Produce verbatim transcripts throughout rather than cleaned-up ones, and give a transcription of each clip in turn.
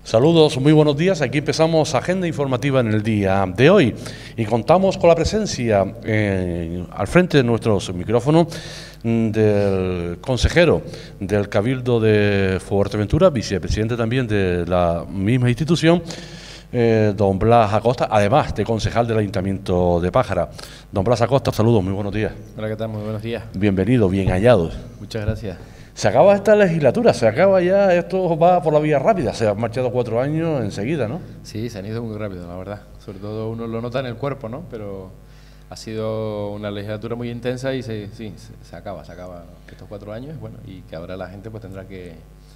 Saludos, muy buenos días. Aquí empezamos agenda informativa en el día de hoy y contamos con la presencia eh, al frente de nuestros micrófonos del consejero del Cabildo de Fuerteventura, vicepresidente también de la misma institución, eh, don Blas Acosta, además de concejal del Ayuntamiento de Pájara. Don Blas Acosta, saludos, muy buenos días. Hola, ¿qué tal? Muy buenos días. Bienvenido, bien hallado. Muchas gracias. Se acaba esta legislatura, se acaba ya, esto va por la vía rápida, se han marchado cuatro años enseguida, ¿no? Sí, se han ido muy rápido, la verdad. Sobre todo uno lo nota en el cuerpo, ¿no? Pero ha sido una legislatura muy intensa y se, sí, se, se acaba, se acaba estos cuatro años, bueno, y que ahora la gente pues tendrá que,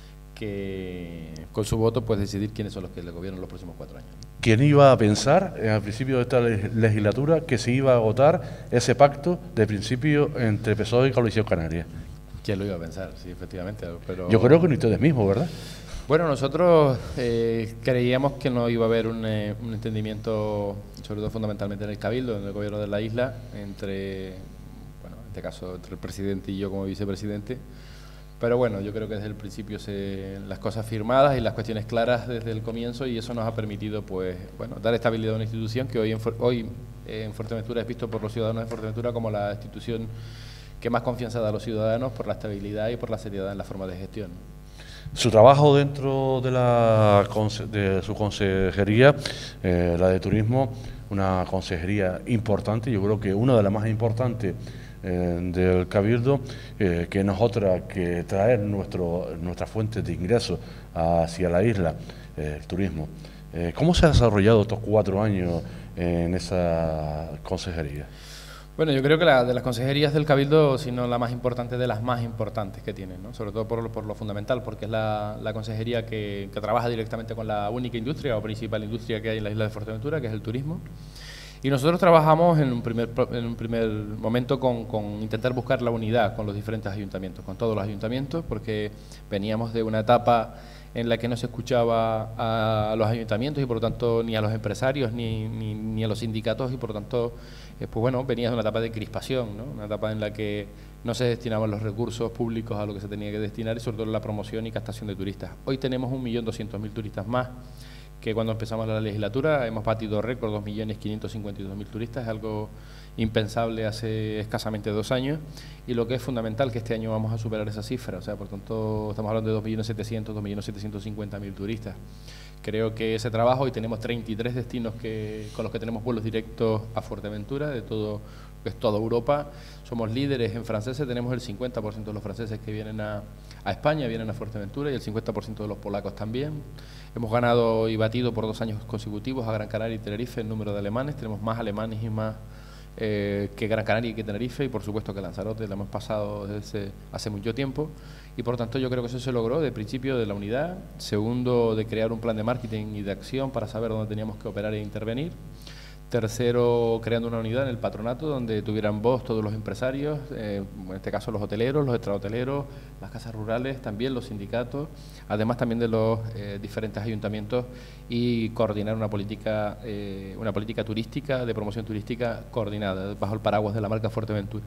que con su voto pues decidir quiénes son los que le gobiernan los próximos cuatro años. ¿Quién iba a pensar eh, al principio de esta legislatura que se iba a agotar ese pacto de principio entre P S O E y Coalición Canaria? ¿Quién lo iba a pensar? Sí, efectivamente. Pero yo creo que ni ustedes mismos, ¿verdad? Bueno, nosotros eh, creíamos que no iba a haber un, eh, un entendimiento, sobre todo fundamentalmente en el Cabildo, en el gobierno de la isla, entre, bueno, en este caso, entre el presidente y yo como vicepresidente. Pero bueno, yo creo que desde el principio se, las cosas firmadas y las cuestiones claras desde el comienzo, y eso nos ha permitido, pues, bueno, dar estabilidad a una institución que hoy en, hoy, eh, en Fuerteventura es visto por los ciudadanos de Fuerteventura como la institución que más confianza da a los ciudadanos por la estabilidad y por la seriedad en la forma de gestión. Su trabajo dentro de, la, de su consejería, eh, la de turismo, una consejería importante, yo creo que una de las más importantes eh, del Cabildo, eh, que no es otra que traer nuestro, nuestras fuentes de ingresos hacia la isla, eh, el turismo. Eh, ¿Cómo se ha desarrollado estos cuatro años en esa consejería? Bueno, yo creo que la de las consejerías del Cabildo, si no la más importante, de las más importantes que tienen, ¿no? Sobre todo por lo, por lo fundamental, porque es la, la consejería que, que trabaja directamente con la única industria o principal industria que hay en la isla de Fuerteventura, que es el turismo. Y nosotros trabajamos en un primer, en un primer momento con, con intentar buscar la unidad con los diferentes ayuntamientos, con todos los ayuntamientos, porque veníamos de una etapa en la que no se escuchaba a los ayuntamientos y por lo tanto ni a los empresarios ni, ni, ni a los sindicatos, y por lo tanto eh, pues bueno, venía de una etapa de crispación, ¿no? Una etapa en la que no se destinaban los recursos públicos a lo que se tenía que destinar, y sobre todo la promoción y captación de turistas. Hoy tenemos un millón doscientos mil turistas más que cuando empezamos la legislatura. Hemos batido récord, dos millones quinientos cincuenta y dos mil turistas, es algo impensable hace escasamente dos años, y lo que es fundamental que este año vamos a superar esa cifra, o sea, por tanto estamos hablando de dos millones setecientos, dos millones setecientos cincuenta mil turistas. Creo que ese trabajo, y tenemos treinta y tres destinos que, con los que tenemos vuelos directos a Fuerteventura, de todo, que es toda Europa. Somos líderes en franceses, tenemos el cincuenta por ciento de los franceses que vienen a, a España, vienen a Fuerteventura, y el cincuenta por ciento de los polacos también. Hemos ganado y batido por dos años consecutivos a Gran Canaria y Tenerife el número de alemanes, tenemos más alemanes y más eh, que Gran Canaria y que Tenerife, y por supuesto que Lanzarote lo hemos pasado desde hace mucho tiempo, y por lo tanto yo creo que eso se logró de principio de la unidad, segundo de crear un plan de marketing y de acción para saber dónde teníamos que operar e intervenir, tercero creando una unidad en el patronato donde tuvieran voz todos los empresarios, eh, en este caso los hoteleros, los extrahoteleros, las casas rurales, también los sindicatos, además también de los eh, diferentes ayuntamientos, y coordinar una política, eh, una política turística, de promoción turística coordinada bajo el paraguas de la marca Fuerteventura.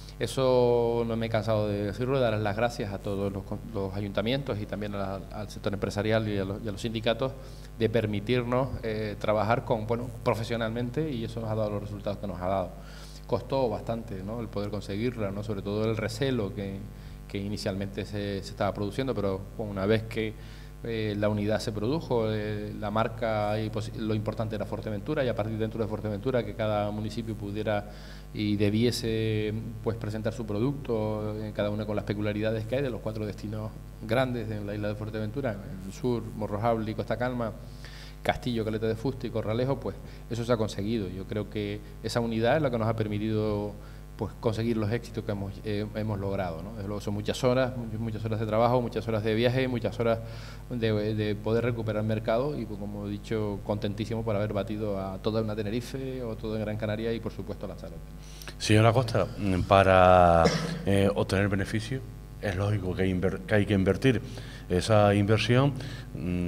Eso no me he cansado de decirlo, de dar las gracias a todos los, los ayuntamientos y también a la, al sector empresarial y a los, y a los sindicatos de permitirnos eh, trabajar con, bueno, profesionalmente, y eso nos ha dado los resultados que nos ha dado. Costó bastante, ¿no?, el poder conseguirla, ¿no?, sobre todo el recelo que, que inicialmente se, se estaba produciendo, pero bueno, una vez que eh, la unidad se produjo, eh, la marca, y pues, lo importante era Fuerteventura, y a partir dentro de Fuerteventura que cada municipio pudiera y debiese pues presentar su producto, eh, cada uno con las peculiaridades que hay de los cuatro destinos grandes en la isla de Fuerteventura, en el sur, Morrojable y Costa Calma, Castillo, Caleta de Fuste y Corralejo, pues eso se ha conseguido. Yo creo que esa unidad es lo que nos ha permitido pues conseguir los éxitos que hemos, eh, hemos logrado, ¿no? Desde luego son muchas horas, muchas horas de trabajo, muchas horas de viaje, muchas horas de, de poder recuperar mercado, y pues, como he dicho, contentísimo por haber batido a toda una Tenerife o toda Gran Canaria y por supuesto a Lanzarote. Señora Costa, para eh, obtener beneficio es lógico que hay, que hay que invertir. Esa inversión, mmm,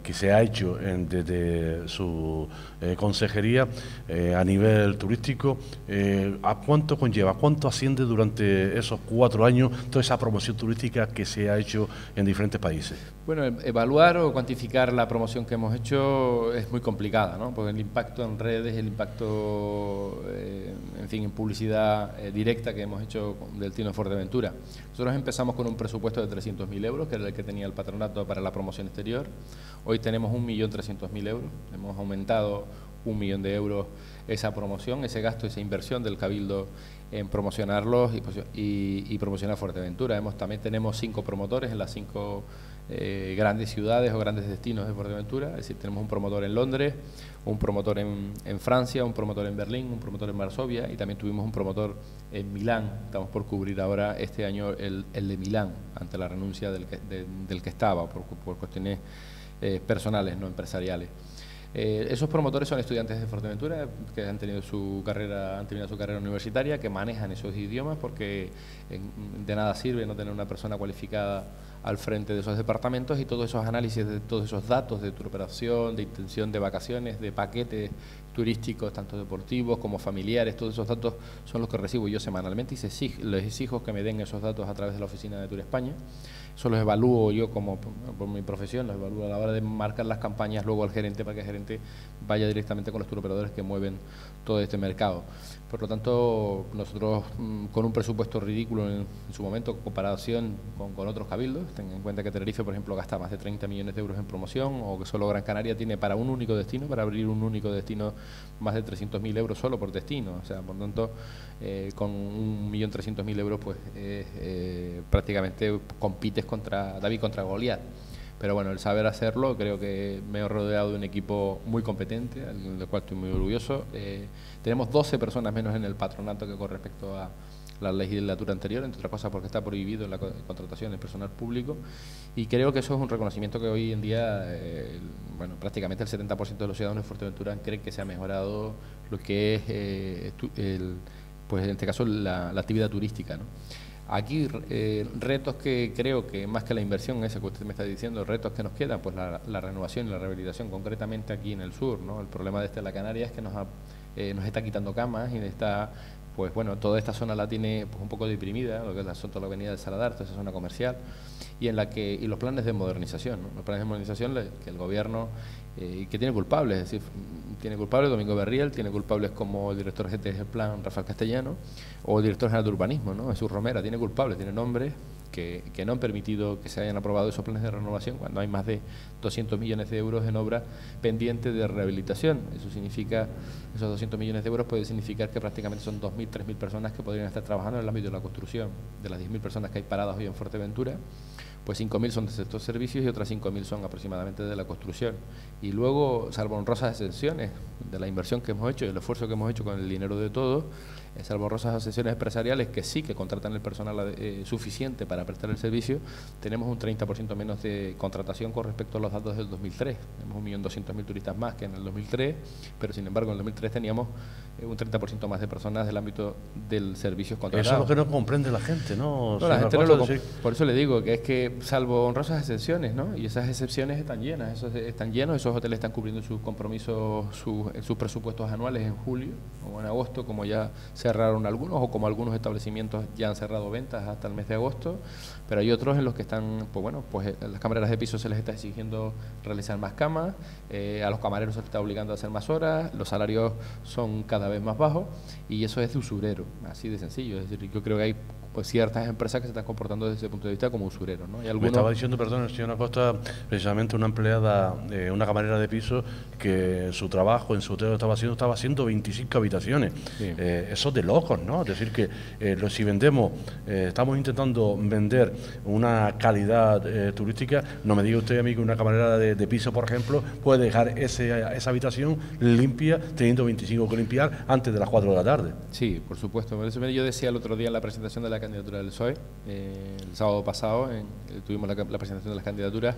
que se ha hecho en, desde su eh, consejería eh, a nivel turístico, eh, ¿a cuánto conlleva, cuánto asciende durante esos cuatro años toda esa promoción turística que se ha hecho en diferentes países? Bueno, evaluar o cuantificar la promoción que hemos hecho es muy complicada, ¿no? Porque el impacto en redes, el impacto, eh, en fin, en publicidad eh, directa que hemos hecho del Destino de Fuerteventura. Nosotros empezamos con un presupuesto de trescientos mil euros, que era el que tenía el patronato para la promoción exterior. Hoy tenemos un millón trescientos mil euros, hemos aumentado un millón de euros esa promoción, ese gasto, esa inversión del Cabildo en promocionarlos y, y, y promocionar Fuerteventura. Hemos, también tenemos cinco promotores en las cinco eh, grandes ciudades o grandes destinos de Fuerteventura, es decir, tenemos un promotor en Londres, un promotor en, en Francia, un promotor en Berlín, un promotor en Varsovia y también tuvimos un promotor en Milán. Estamos por cubrir ahora este año el, el de Milán, ante la renuncia del que, de, del que estaba por, por cuestiones eh, personales, no empresariales. Eh, esos promotores son estudiantes de Fuerteventura que han tenido su carrera, han terminado su carrera universitaria, que manejan esos idiomas, porque en, de nada sirve no tener una persona cualificada al frente de esos departamentos, y todos esos análisis de todos esos datos de turoperación, de intención de vacaciones, de paquetes turísticos, tanto deportivos como familiares, todos esos datos son los que recibo yo semanalmente y se exige, les exijo que me den esos datos a través de la oficina de Tour España. Eso los evalúo yo como por mi profesión, los evalúo a la hora de marcar las campañas luego al gerente, para que el gerente vaya directamente con los turoperadores que mueven todo este mercado. Por lo tanto, nosotros con un presupuesto ridículo en, en su momento, en comparación con, con otros cabildos, ten en cuenta que Tenerife, por ejemplo, gasta más de treinta millones de euros en promoción, o que solo Gran Canaria tiene para un único destino, para abrir un único destino, más de trescientos mil euros solo por destino. O sea, por lo tanto, eh, con un millón trescientos mil euros, pues eh, eh, prácticamente compites contra David contra Goliat. Pero bueno, el saber hacerlo, creo que me he rodeado de un equipo muy competente, del cual estoy muy orgulloso. Eh, tenemos doce personas menos en el patronato que con respecto a la legislatura anterior, entre otras cosas porque está prohibido la contratación de personal público, y creo que eso es un reconocimiento que hoy en día, eh, bueno, prácticamente el setenta por ciento de los ciudadanos de Fuerteventura creen que se ha mejorado lo que es, eh, el, pues en este caso, la, la actividad turística, ¿no? Aquí eh, retos que creo que más que la inversión, esa que usted me está diciendo, retos que nos quedan, pues la, la renovación y la rehabilitación, concretamente aquí en el sur, ¿no? El problema de este de la Canaria es que nos, ha, eh, nos está quitando camas y está, pues bueno, toda esta zona la tiene pues, un poco deprimida, lo que es la, toda la avenida de Saladar, toda esa zona comercial, y en la que y los planes de modernización, ¿no? Los planes de modernización que el gobierno eh, que tiene culpables, es decir, tiene culpables Domingo Berriel, tiene culpables como el director G T del Plan, Rafael Castellano, o el director general de urbanismo, ¿no? Jesús Romera, tiene culpables, tiene nombres que, que no han permitido que se hayan aprobado esos planes de renovación cuando hay más de doscientos millones de euros en obra pendiente de rehabilitación. Eso significa, esos doscientos millones de euros puede significar que prácticamente son dos mil, tres mil personas que podrían estar trabajando en el ámbito de la construcción. De las diez mil personas que hay paradas hoy en Fuerteventura, pues cinco mil son de estos servicios y otras cinco mil son aproximadamente de la construcción. Y luego, salvo honrosas excepciones de la inversión que hemos hecho y el esfuerzo que hemos hecho con el dinero de todos, eh, salvo honrosas excepciones empresariales que sí que contratan el personal eh, suficiente para prestar el servicio, tenemos un treinta por ciento menos de contratación con respecto a los datos del dos mil tres. Tenemos un millón doscientos mil turistas más que en el dos mil tres, pero sin embargo en el dos mil tres teníamos eh, un treinta por ciento más de personas del ámbito del servicio contratado. Eso es lo que no comprende la gente, ¿no? No, la gente no lo decir... Por eso le digo que es que, salvo honrosas excepciones, ¿no? Y esas excepciones están llenas, esos están llenos, esos hoteles están cubriendo sus compromisos, sus, sus presupuestos anuales en julio o en agosto, como ya cerraron algunos, o como algunos establecimientos ya han cerrado ventas hasta el mes de agosto, pero hay otros en los que están, pues bueno, pues a las camareras de piso se les está exigiendo realizar más camas, eh, a los camareros se les está obligando a hacer más horas, los salarios son cada vez más bajos, y eso es de usurero, así de sencillo. Es decir, yo creo que hay pues ciertas empresas que se están comportando desde ese punto de vista como usureros, ¿no? Y algunos... Me estaba diciendo, perdón, el señor Acosta, precisamente una empleada, eh, una camarera de piso, que en su trabajo, en su hotel estaba haciendo, estaba haciendo veinticinco habitaciones. Sí. Eh, eso es de locos, ¿no? Es decir, que eh, lo, si vendemos, eh, estamos intentando vender una calidad eh, turística, no me diga usted a mí que una camarera de, de piso, por ejemplo, puede dejar ese, esa habitación limpia, teniendo veinticinco que limpiar antes de las cuatro de la tarde. Sí, por supuesto. Por eso yo decía el otro día en la presentación de la candidatura del P S O E, eh, el sábado pasado, en, eh, tuvimos la, la presentación de las candidaturas,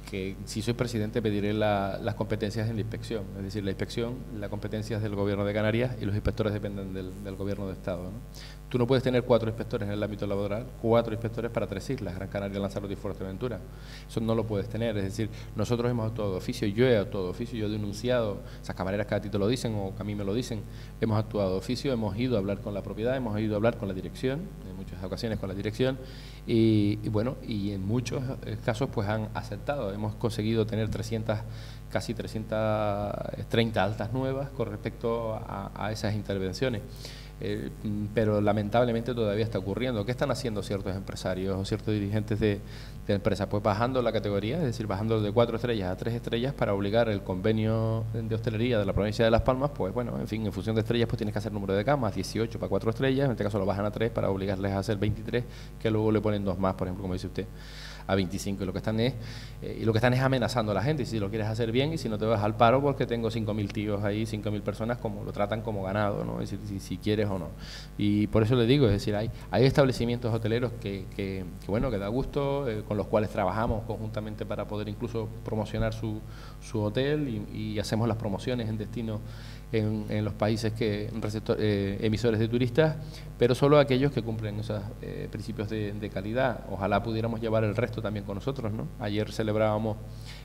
que si soy presidente pediré la, las competencias en la inspección. Es decir, la inspección, la competencia es del Gobierno de Canarias y los inspectores dependen del, del Gobierno de Estado, ¿no? Tú no puedes tener cuatro inspectores en el ámbito laboral, cuatro inspectores para tres islas, Gran Canaria, Lanzarote y Fuerteventura. Eso no lo puedes tener. Es decir, nosotros hemos actuado de oficio, yo he actuado de oficio, yo he denunciado, esas camareras que a ti te lo dicen o que a mí me lo dicen, hemos actuado de oficio, hemos ido a hablar con la propiedad, hemos ido a hablar con la dirección, en muchas ocasiones con la dirección, y, y bueno, y en muchos casos pues han aceptado. Hemos conseguido tener trescientas, casi trescientas treinta altas nuevas con respecto a, a esas intervenciones. Eh, pero lamentablemente todavía está ocurriendo. ¿Qué están haciendo ciertos empresarios o ciertos dirigentes de, de empresas? Pues bajando la categoría, es decir, bajando de cuatro estrellas a tres estrellas para obligar el convenio de hostelería de la provincia de Las Palmas, pues bueno, en fin, en función de estrellas pues tienes que hacer número de camas, dieciocho para cuatro estrellas, en este caso lo bajan a tres para obligarles a hacer veintitrés, que luego le ponen dos más, por ejemplo, como dice usted, a veinticinco, y lo que están es eh, y lo que están es amenazando a la gente, y si lo quieres hacer bien y si no te vas al paro porque tengo cinco mil tíos ahí, cinco mil personas, como lo tratan como ganado, ¿no? Es decir, si, si quieres o no. Y por eso le digo, es decir, hay, hay establecimientos hoteleros que, que, que bueno, que da gusto, eh, con los cuales trabajamos conjuntamente para poder incluso promocionar su, su hotel y, y hacemos las promociones en destino en, en los países que receptor, eh, emisores de turistas, pero solo aquellos que cumplen esos eh, principios de, de calidad. Ojalá pudiéramos llevar el resto también con nosotros, ¿no? Ayer celebrábamos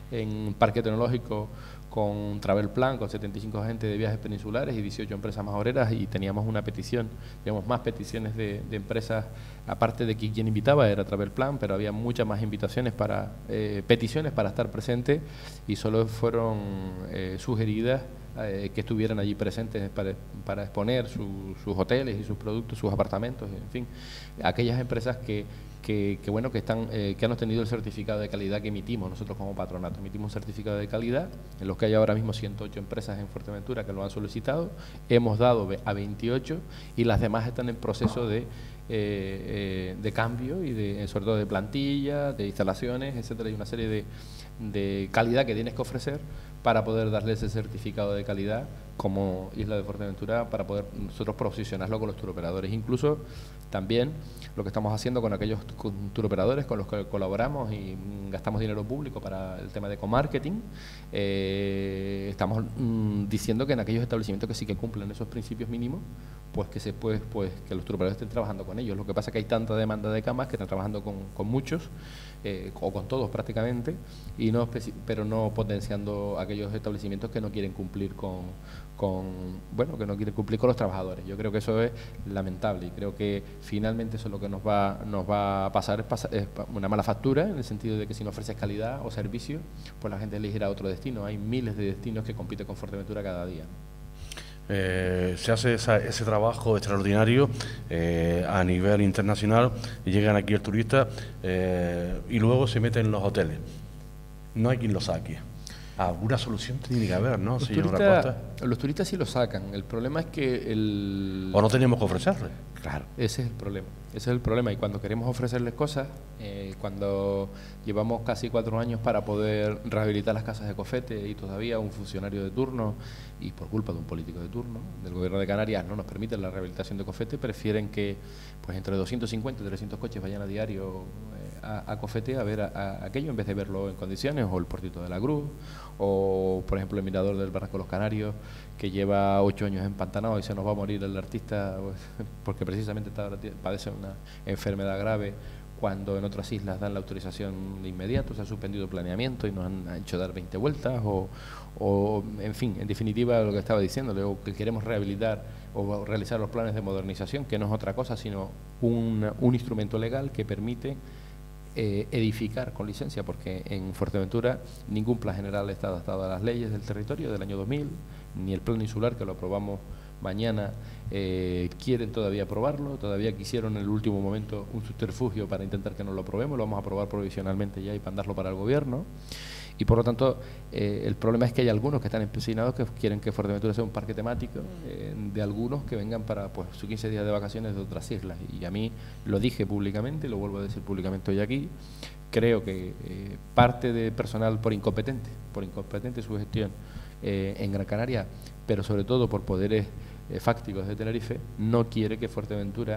en Parque Tecnológico con Travel Plan, con setenta y cinco agentes de viajes peninsulares y dieciocho empresas majoreras, y teníamos una petición, teníamos más peticiones de, de empresas, aparte de que quien invitaba era Travel Plan, pero había muchas más invitaciones para, eh, peticiones para estar presentes, y solo fueron eh, sugeridas eh, que estuvieran allí presentes para, para exponer su, sus hoteles y sus productos, sus apartamentos, en fin, aquellas empresas que Que, que bueno que están eh, que han obtenido el certificado de calidad que emitimos nosotros como patronato. Emitimos un certificado de calidad en los que hay ahora mismo ciento ocho empresas en Fuerteventura que lo han solicitado. Hemos dado a veintiocho y las demás están en proceso de, eh, eh, de cambio y de, sobre todo de plantilla, de instalaciones, etcétera. Hay una serie de, de calidad que tienes que ofrecer para poder darle ese certificado de calidad como Isla de Fuerteventura, para poder nosotros posicionarlo con los turoperadores. Incluso también lo que estamos haciendo con aquellos turoperadores con los que colaboramos y gastamos dinero público para el tema de comarketing, eh, estamos mm, diciendo que en aquellos establecimientos que sí que cumplen esos principios mínimos, pues que se puede, pues que los turoperadores estén trabajando con ellos. Lo que pasa es que hay tanta demanda de camas que están trabajando con, con muchos, eh, o con todos prácticamente, y no pero no potenciando aquellos establecimientos que no quieren cumplir con, con bueno que no quieren cumplir con los trabajadores. Yo creo que eso es lamentable, y creo que finalmente eso es lo que nos va nos va a pasar, es, pasar, es una mala factura, en el sentido de que si no ofreces calidad o servicio, pues la gente elegirá otro destino. Hay miles de destinos que compiten con Fuerteventura cada día. Eh, se hace esa, ese trabajo extraordinario eh, a nivel internacional, y llegan aquí el turista eh, y luego se meten en los hoteles. No hay quien lo saque. Alguna solución tiene que haber, ¿no, señor Acosta? Los turistas sí lo sacan. El problema es que el... ¿O no tenemos que ofrecerles? Claro, ese es el problema. Ese es el problema. Y cuando queremos ofrecerles cosas, eh, cuando llevamos casi cuatro años para poder rehabilitar las casas de Cofete, y todavía un funcionario de turno, y por culpa de un político de turno del Gobierno de Canarias, no nos permiten la rehabilitación de Cofete, prefieren que pues entre doscientos cincuenta y trescientos coches vayan a diario eh, a, a Cofete a ver a, a aquello, en vez de verlo en condiciones, o el Portito de la Cruz, o por ejemplo el Mirador del Barranco de los Canarios, que lleva ocho años empantanado y se nos va a morir el artista pues, porque precisamente está, padece una enfermedad grave, cuando en otras islas dan la autorización de inmediato. Se ha suspendido el planeamiento y nos han hecho dar veinte vueltas, o, o en fin, en definitiva lo que estaba diciéndole, o que queremos rehabilitar o realizar los planes de modernización, que no es otra cosa sino un, un instrumento legal que permite eh, edificar con licencia, porque en Fuerteventura ningún plan general está adaptado a las leyes del territorio del año dos mil, ni el plan insular, que lo aprobamos mañana, eh, quieren todavía aprobarlo. Todavía quisieron en el último momento un subterfugio para intentar que no lo aprobemos. Lo vamos a aprobar provisionalmente ya y mandarlo para el gobierno. Y por lo tanto, eh, el problema es que hay algunos que están empecinados que quieren que Fuerteventura sea un parque temático, eh, de algunos que vengan para pues sus quince días de vacaciones de otras islas. Y a mí lo dije públicamente, lo vuelvo a decir públicamente hoy aquí, creo que eh, parte de personal por incompetente, por incompetente su gestión eh, en Gran Canaria, pero sobre todo por poderes eh, fácticos de Tenerife, no quiere que Fuerteventura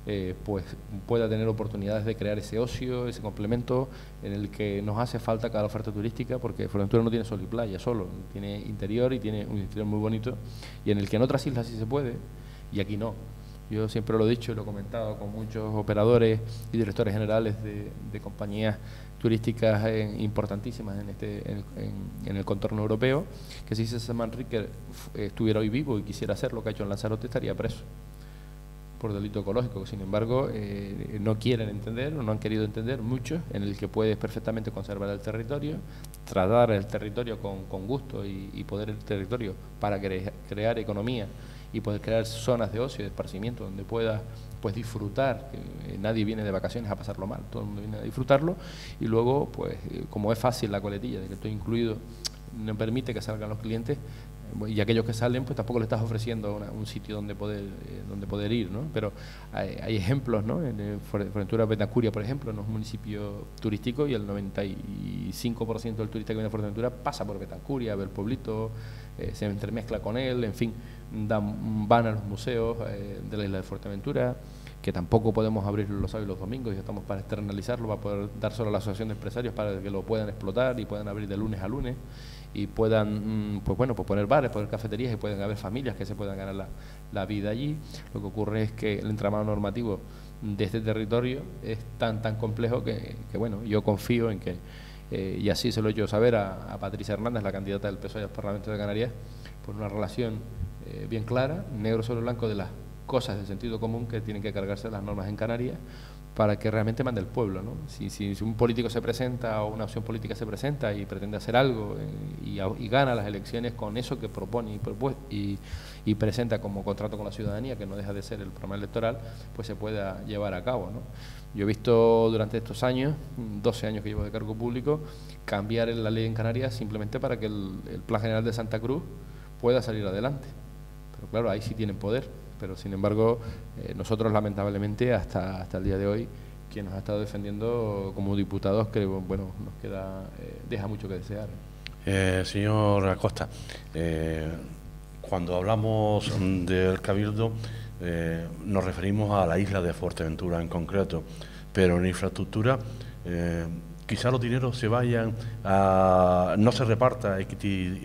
eh, pues pueda tener oportunidades de crear ese ocio, ese complemento en el que nos hace falta cada oferta turística, porque Fuerteventura no tiene sol y playa solo, tiene interior y tiene un interior muy bonito, y en el que en otras islas sí se puede y aquí no. Yo siempre lo he dicho y lo he comentado con muchos operadores y directores generales de, de compañías turísticas eh, importantísimas en, este, en, en, en el contorno europeo, que si César Manrique estuviera hoy vivo y quisiera hacer lo que ha hecho en Lanzarote, estaría preso por delito ecológico. Sin embargo, eh, no quieren entender o no han querido entender muchos, en el que puedes perfectamente conservar el territorio, tratar el territorio con, con gusto y, y poder el territorio para cre crear economía y poder crear zonas de ocio y de esparcimiento donde puedas pues disfrutar, que nadie viene de vacaciones a pasarlo mal, todo el mundo viene a disfrutarlo, y luego pues como es fácil la coletilla de que estoy incluido, no permite que salgan los clientes, y aquellos que salen pues tampoco le estás ofreciendo una, un sitio donde poder eh, donde poder ir, ¿no? Pero hay, hay ejemplos, ¿no? En Fuerteventura, Betacuria, por ejemplo, no es un municipio turístico y el noventa y cinco por ciento del turista que viene a Fuerteventura pasa por Betacuria, ve el pueblito, eh, se entremezcla con él, en fin, dan, van a los museos eh, de la isla de Fuerteventura, que tampoco podemos abrir los sábados y los domingos y estamos para externalizarlo, para poder dar solo a la asociación de empresarios para que lo puedan explotar y puedan abrir de lunes a lunes y puedan, pues bueno, pues poner bares, poner cafeterías y pueden haber familias que se puedan ganar la, la vida allí. Lo que ocurre es que el entramado normativo de este territorio es tan tan complejo que, que bueno, yo confío en que, eh, y así se lo he hecho saber a, a Patricia Hernández, la candidata del P S O E al Parlamento de Canarias, por una relación eh, bien clara, negro sobre blanco, de las cosas de sentido común que tienen que cargarse las normas en Canarias para que realmente mande el pueblo, ¿no? Si, si, si un político se presenta o una opción política se presenta y pretende hacer algo eh, y, y gana las elecciones con eso que propone y, y, y presenta como contrato con la ciudadanía, que no deja de ser el programa electoral, pues se pueda llevar a cabo, ¿no? Yo he visto durante estos años, doce años que llevo de cargo público, cambiar la ley en Canarias simplemente para que el, el Plan General de Santa Cruz pueda salir adelante. Pero claro, ahí sí tienen poder. Pero sin embargo, eh, nosotros lamentablemente hasta, hasta el día de hoy, quien nos ha estado defendiendo como diputados, que bueno, nos queda, eh, deja mucho que desear. Eh, señor Acosta, eh, cuando hablamos del Cabildo, eh, nos referimos a la isla de Fuerteventura en concreto, pero en infraestructura, eh, quizá los dineros se vayan a, no se reparta equiti,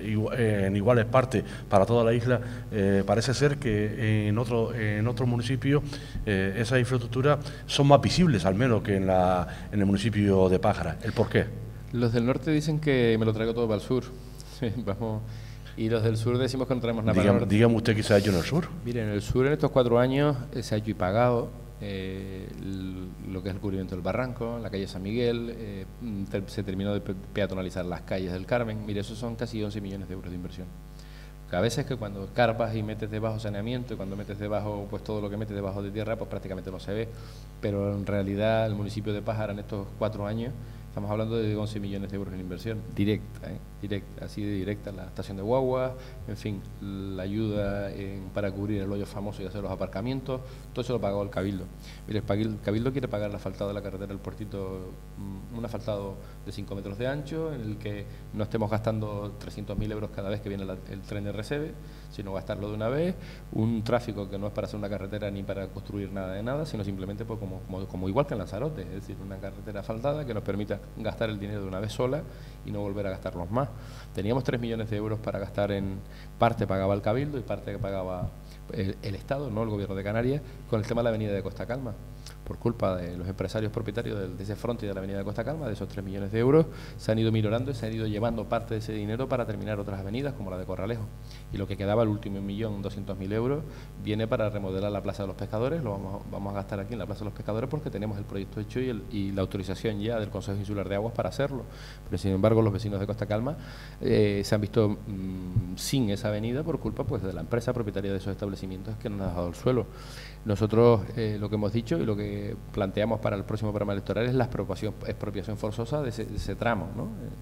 eh, en iguales partes para toda la isla. Eh, parece ser que en otro en otros municipios eh, esas infraestructuras son más visibles, al menos que en la en el municipio de Pájara. ¿El por qué? Los del norte dicen que me lo traigo todo para el sur. Vamos. Y los del sur decimos que no traemos nada para el norte. Dígame usted qué se ha hecho en el sur. Mire, en el sur en estos cuatro años eh, se ha hecho y pagado eh, lo que es el cubrimiento del barranco, en la calle San Miguel, eh, te, se terminó de pe peatonalizar las calles del Carmen. Mire, esos son casi once millones de euros de inversión. Que a veces que cuando carpas y metes debajo saneamiento y cuando metes debajo, pues todo lo que metes debajo de tierra, pues prácticamente no se ve. Pero en realidad el municipio de Pájara en estos cuatro años estamos hablando de once millones de euros en inversión directa, ¿eh? directa, así de directa, la estación de guagua, en fin, la ayuda en, para cubrir el hoyo famoso y hacer los aparcamientos, todo eso lo pagó el Cabildo. Mire, el Cabildo quiere pagar el asfaltado de la carretera del Puertito, un asfaltado de cinco metros de ancho, en el que no estemos gastando trescientos mil euros cada vez que viene la, el tren de Recebe, sino gastarlo de una vez, un tráfico que no es para hacer una carretera ni para construir nada de nada, sino simplemente pues como, como, como igual que en Lanzarote, es decir, una carretera asfaltada que nos permita gastar el dinero de una vez sola y no volver a gastarlos más. Teníamos tres millones de euros para gastar, en parte pagaba el Cabildo y parte que pagaba el, el Estado, no el Gobierno de Canarias, con el tema de la avenida de Costa Calma. Por culpa de los empresarios propietarios de ese fronte y de la avenida de Costa Calma, de esos tres millones de euros, se han ido minorando y se han ido llevando parte de ese dinero para terminar otras avenidas, como la de Corralejo. Y lo que quedaba, el último millón doscientos mil euros, viene para remodelar la Plaza de los Pescadores. Lo vamos, vamos a gastar aquí en la Plaza de los Pescadores porque tenemos el proyecto hecho y, el, y la autorización ya del Consejo Insular de Aguas para hacerlo. Pero sin embargo, los vecinos de Costa Calma eh, se han visto mmm, sin esa avenida por culpa pues, de la empresa propietaria de esos establecimientos que no nos ha dado el suelo. Nosotros eh, lo que hemos dicho y lo que planteamos para el próximo programa electoral es la expropiación, expropiación forzosa de ese, de ese tramo, ¿no?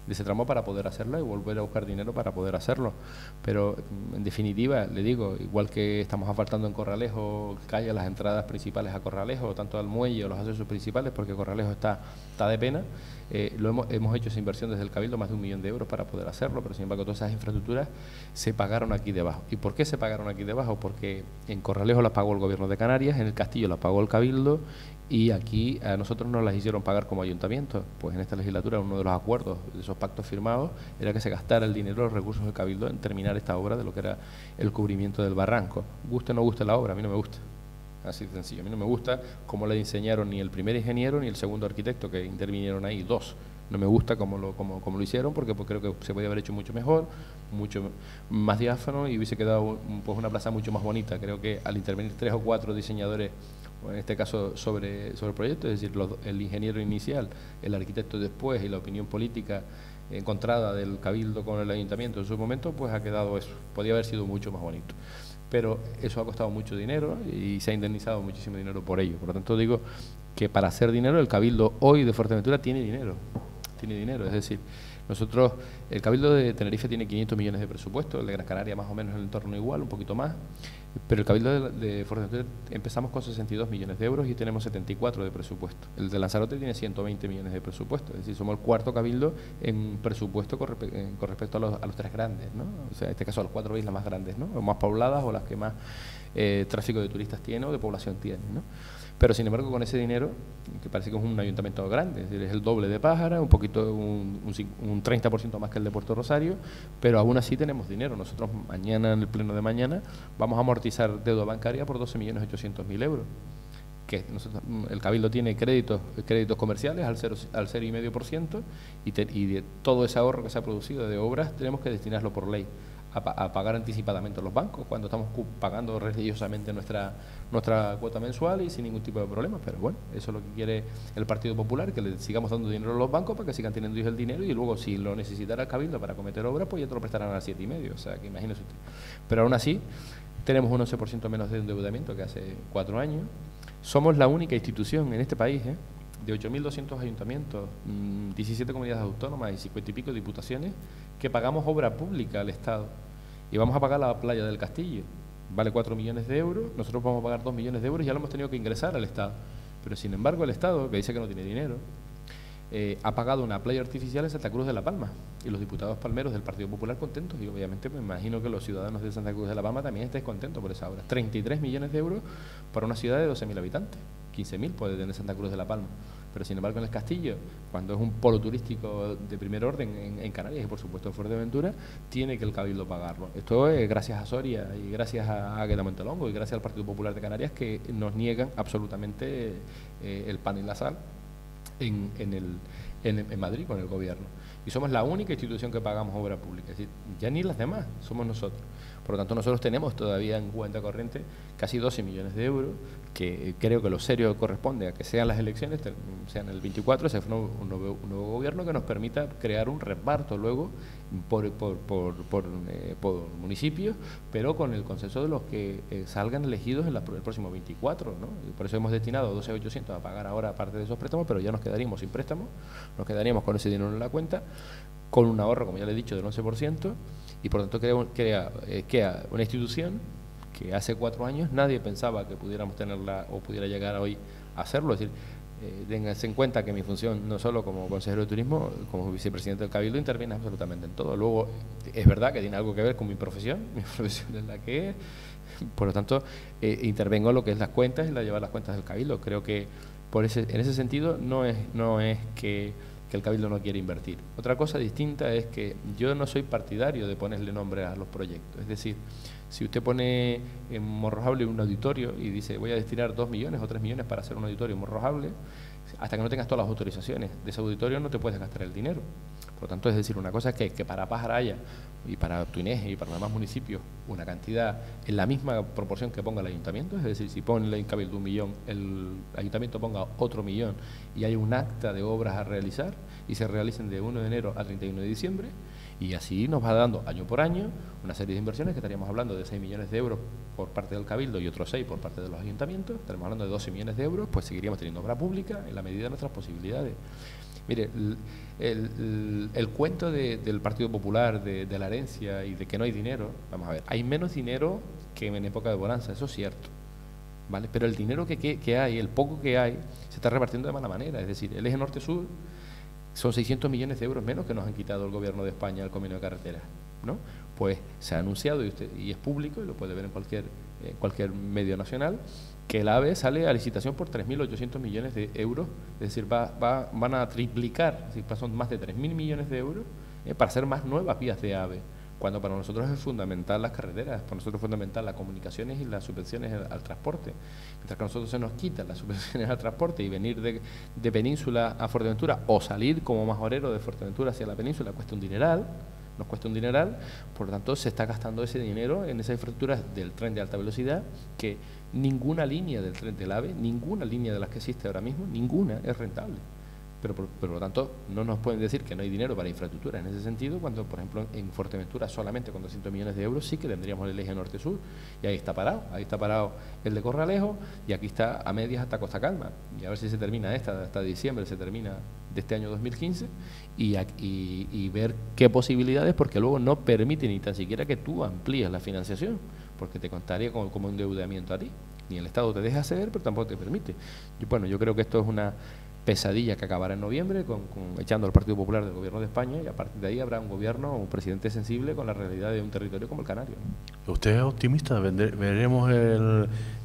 de ese tramo para poder hacerlo y volver a buscar dinero para poder hacerlo. Pero, en definitiva, le digo, igual que estamos asfaltando en Corralejo, calle las entradas principales a Corralejo, tanto al muelle o los accesos principales, porque Corralejo está, está de pena, eh, lo hemos, hemos hecho esa inversión desde el Cabildo, más de un millón de euros para poder hacerlo, pero sin embargo todas esas infraestructuras se pagaron aquí debajo. ¿Y por qué se pagaron aquí debajo? Porque en Corralejo las pagó el Gobierno de Canarias, en el Castillo las pagó el Cabildo, y aquí a nosotros nos las hicieron pagar como ayuntamiento. Pues en esta legislatura uno de los acuerdos de esos pactos firmados era que se gastara el dinero, los recursos del Cabildo en terminar esta obra de lo que era el cubrimiento del barranco. Guste o no guste la obra, a mí no me gusta. Así de sencillo. A mí no me gusta cómo le diseñaron ni el primer ingeniero ni el segundo arquitecto que intervinieron ahí, dos. No me gusta cómo lo, cómo, cómo lo hicieron, porque pues, creo que se podía haber hecho mucho mejor, mucho más diáfano y hubiese quedado pues, una plaza mucho más bonita. Creo que al intervenir tres o cuatro diseñadores, en este caso sobre, sobre el proyecto, es decir, los, el ingeniero inicial, el arquitecto después y la opinión política encontrada del Cabildo con el Ayuntamiento en su momento, pues ha quedado eso. Podía haber sido mucho más bonito. Pero eso ha costado mucho dinero y se ha indemnizado muchísimo dinero por ello. Por lo tanto, digo que para hacer dinero, el Cabildo hoy de Fuerteventura tiene dinero. Tiene dinero, es decir, nosotros, el Cabildo de Tenerife tiene quinientos millones de presupuesto, el de Gran Canaria más o menos en el entorno igual, un poquito más, pero el Cabildo de, de Fuerteventura empezamos con sesenta y dos millones de euros y tenemos setenta y cuatro de presupuesto. El de Lanzarote tiene ciento veinte millones de presupuesto, es decir, somos el cuarto Cabildo en presupuesto con, respe con respecto a los, a los tres grandes, ¿no? O sea, en este caso a las cuatro islas más grandes, ¿no? O más pobladas o las que más eh, tráfico de turistas tiene o de población tiene, ¿no? Pero sin embargo con ese dinero, que parece que es un ayuntamiento grande, es decir, es el doble de Pájara, un poquito, un, un, un treinta por ciento más que el de Puerto Rosario, pero aún así tenemos dinero. Nosotros mañana, en el pleno de mañana, vamos a amortizar deuda bancaria por doce millones ochocientos mil euros. Que nosotros, el Cabildo tiene créditos, créditos comerciales al cero, al cero coma cinco por ciento y, te, y de todo ese ahorro que se ha producido de obras tenemos que destinarlo por ley a, a pagar anticipadamente a los bancos cuando estamos pagando religiosamente nuestra nuestra cuota mensual y sin ningún tipo de problemas. Pero bueno, eso es lo que quiere el Partido Popular, que le sigamos dando dinero a los bancos para que sigan teniendo ellos el dinero y luego si lo necesitara el Cabildo para cometer obras, pues ya te lo prestarán al siete y medio. O sea, que imagínese usted. Pero aún así tenemos un once por ciento menos de endeudamiento que hace cuatro años. Somos la única institución en este país, ¿eh? de ocho mil doscientos ayuntamientos, diecisiete comunidades autónomas y cincuenta y pico diputaciones, que pagamos obra pública al Estado. Y vamos a pagar la playa del Castillo. Vale cuatro millones de euros, nosotros vamos a pagar dos millones de euros y ya lo hemos tenido que ingresar al Estado. Pero sin embargo el Estado, que dice que no tiene dinero, eh, ha pagado una playa artificial en Santa Cruz de la Palma. Y los diputados palmeros del Partido Popular contentos. Y obviamente me imagino que los ciudadanos de Santa Cruz de la Palma también estáis contentos por esa obra. treinta y tres millones de euros para una ciudad de doce mil habitantes. quince mil puede tener Santa Cruz de la Palma. Pero sin embargo en el Castillo, cuando es un polo turístico de primer orden en, en Canarias y por supuesto en Fuerteventura, tiene que el Cabildo pagarlo. Esto es gracias a Soria y gracias a Águeda Montelongo y gracias al Partido Popular de Canarias, que nos niegan absolutamente eh, el pan y la sal en, en, el, en, en Madrid con el gobierno. Y somos la única institución que pagamos obra pública, es decir, ya ni las demás, somos nosotros. Por lo tanto, nosotros tenemos todavía en cuenta corriente casi doce millones de euros, que creo que lo serio corresponde a que sean las elecciones, sean el veinticuatro, sea un nuevo, un nuevo, un nuevo gobierno que nos permita crear un reparto luego por, por, por, por, eh, por municipios, pero con el consenso de los que eh, salgan elegidos en la, el próximo veinticuatro, ¿no? Y por eso hemos destinado doce mil ochocientos a pagar ahora parte de esos préstamos, pero ya nos quedaríamos sin préstamos, nos quedaríamos con ese dinero en la cuenta, con un ahorro, como ya le he dicho, del once por ciento, y por lo tanto crea, crea, eh, crea una institución que hace cuatro años nadie pensaba que pudiéramos tenerla o pudiera llegar hoy a hacerlo. Es decir, eh, ténganse en cuenta que mi función, no solo como consejero de turismo, como vicepresidente del Cabildo, interviene absolutamente en todo. Luego, es verdad que tiene algo que ver con mi profesión, mi profesión es la que es, por lo tanto, eh, intervengo en lo que es las cuentas y la llevar las cuentas del Cabildo. Creo que por ese, en ese sentido no es, no es que... que el Cabildo no quiere invertir. Otra cosa distinta es que yo no soy partidario de ponerle nombre a los proyectos. Es decir, si usted pone en Morrojable un auditorio y dice voy a destinar dos millones o tres millones para hacer un auditorio en Morrojable, hasta que no tengas todas las autorizaciones de ese auditorio no te puedes gastar el dinero. Por lo tanto, es decir, una cosa es que, que para Pájara haya y para Tuineje y para los demás municipios una cantidad en la misma proporción que ponga el ayuntamiento, es decir, si pone el Cabildo un millón, el ayuntamiento ponga otro millón y hay un acta de obras a realizar y se realicen de uno de enero a treinta y uno de diciembre, Y así nos va dando año por año una serie de inversiones que estaríamos hablando de seis millones de euros por parte del Cabildo y otros seis por parte de los ayuntamientos, estaríamos hablando de doce millones de euros, pues seguiríamos teniendo obra pública en la medida de nuestras posibilidades. Mire, el, el, el, el cuento de, del Partido Popular, de, de la herencia y de que no hay dinero, vamos a ver, hay menos dinero que en época de bonanza, eso es cierto, ¿vale? Pero el dinero que, que, que hay, el poco que hay, se está repartiendo de mala manera, es decir, el eje norte-sur son seiscientos millones de euros menos que nos han quitado el gobierno de España al convenio de carreteras, ¿no? Pues se ha anunciado, y, usted, y es público, y lo puede ver en cualquier, en cualquier medio nacional, que el AVE sale a licitación por tres mil ochocientos millones de euros, es decir, va, va, van a triplicar, es decir, son más de tres mil millones de euros eh, para hacer más nuevas vías de AVE, cuando para nosotros es fundamental las carreteras, para nosotros es fundamental las comunicaciones y las subvenciones al, al transporte. Mientras que a nosotros se nos quitan las subvenciones al transporte y venir de, de Península a Fuerteventura o salir como majorero de Fuerteventura hacia la Península cuesta un dineral, nos cuesta un dineral, por lo tanto se está gastando ese dinero en esas infraestructuras del tren de alta velocidad que ninguna línea del tren del AVE, ninguna línea de las que existe ahora mismo, ninguna es rentable. Pero por, por lo tanto no nos pueden decir que no hay dinero para infraestructura en ese sentido, cuando por ejemplo en Fuerteventura solamente con doscientos millones de euros sí que tendríamos el eje norte-sur, y ahí está parado, ahí está parado el de Corralejo, y aquí está a medias hasta Costa Calma, y a ver si se termina esta, hasta diciembre se termina de este año dos mil quince, y, y, y ver qué posibilidades, porque luego no permite ni tan siquiera que tú amplíes la financiación, porque te contaría como, como un endeudamiento a ti, ni el Estado te deja hacer, pero tampoco te permite. Y bueno, yo creo que esto es una pesadilla que acabará en noviembre con, con, echando al Partido Popular del Gobierno de España, y a partir de ahí habrá un gobierno, un presidente sensible con la realidad de un territorio como el Canario. ¿Usted es optimista? ¿Veremos el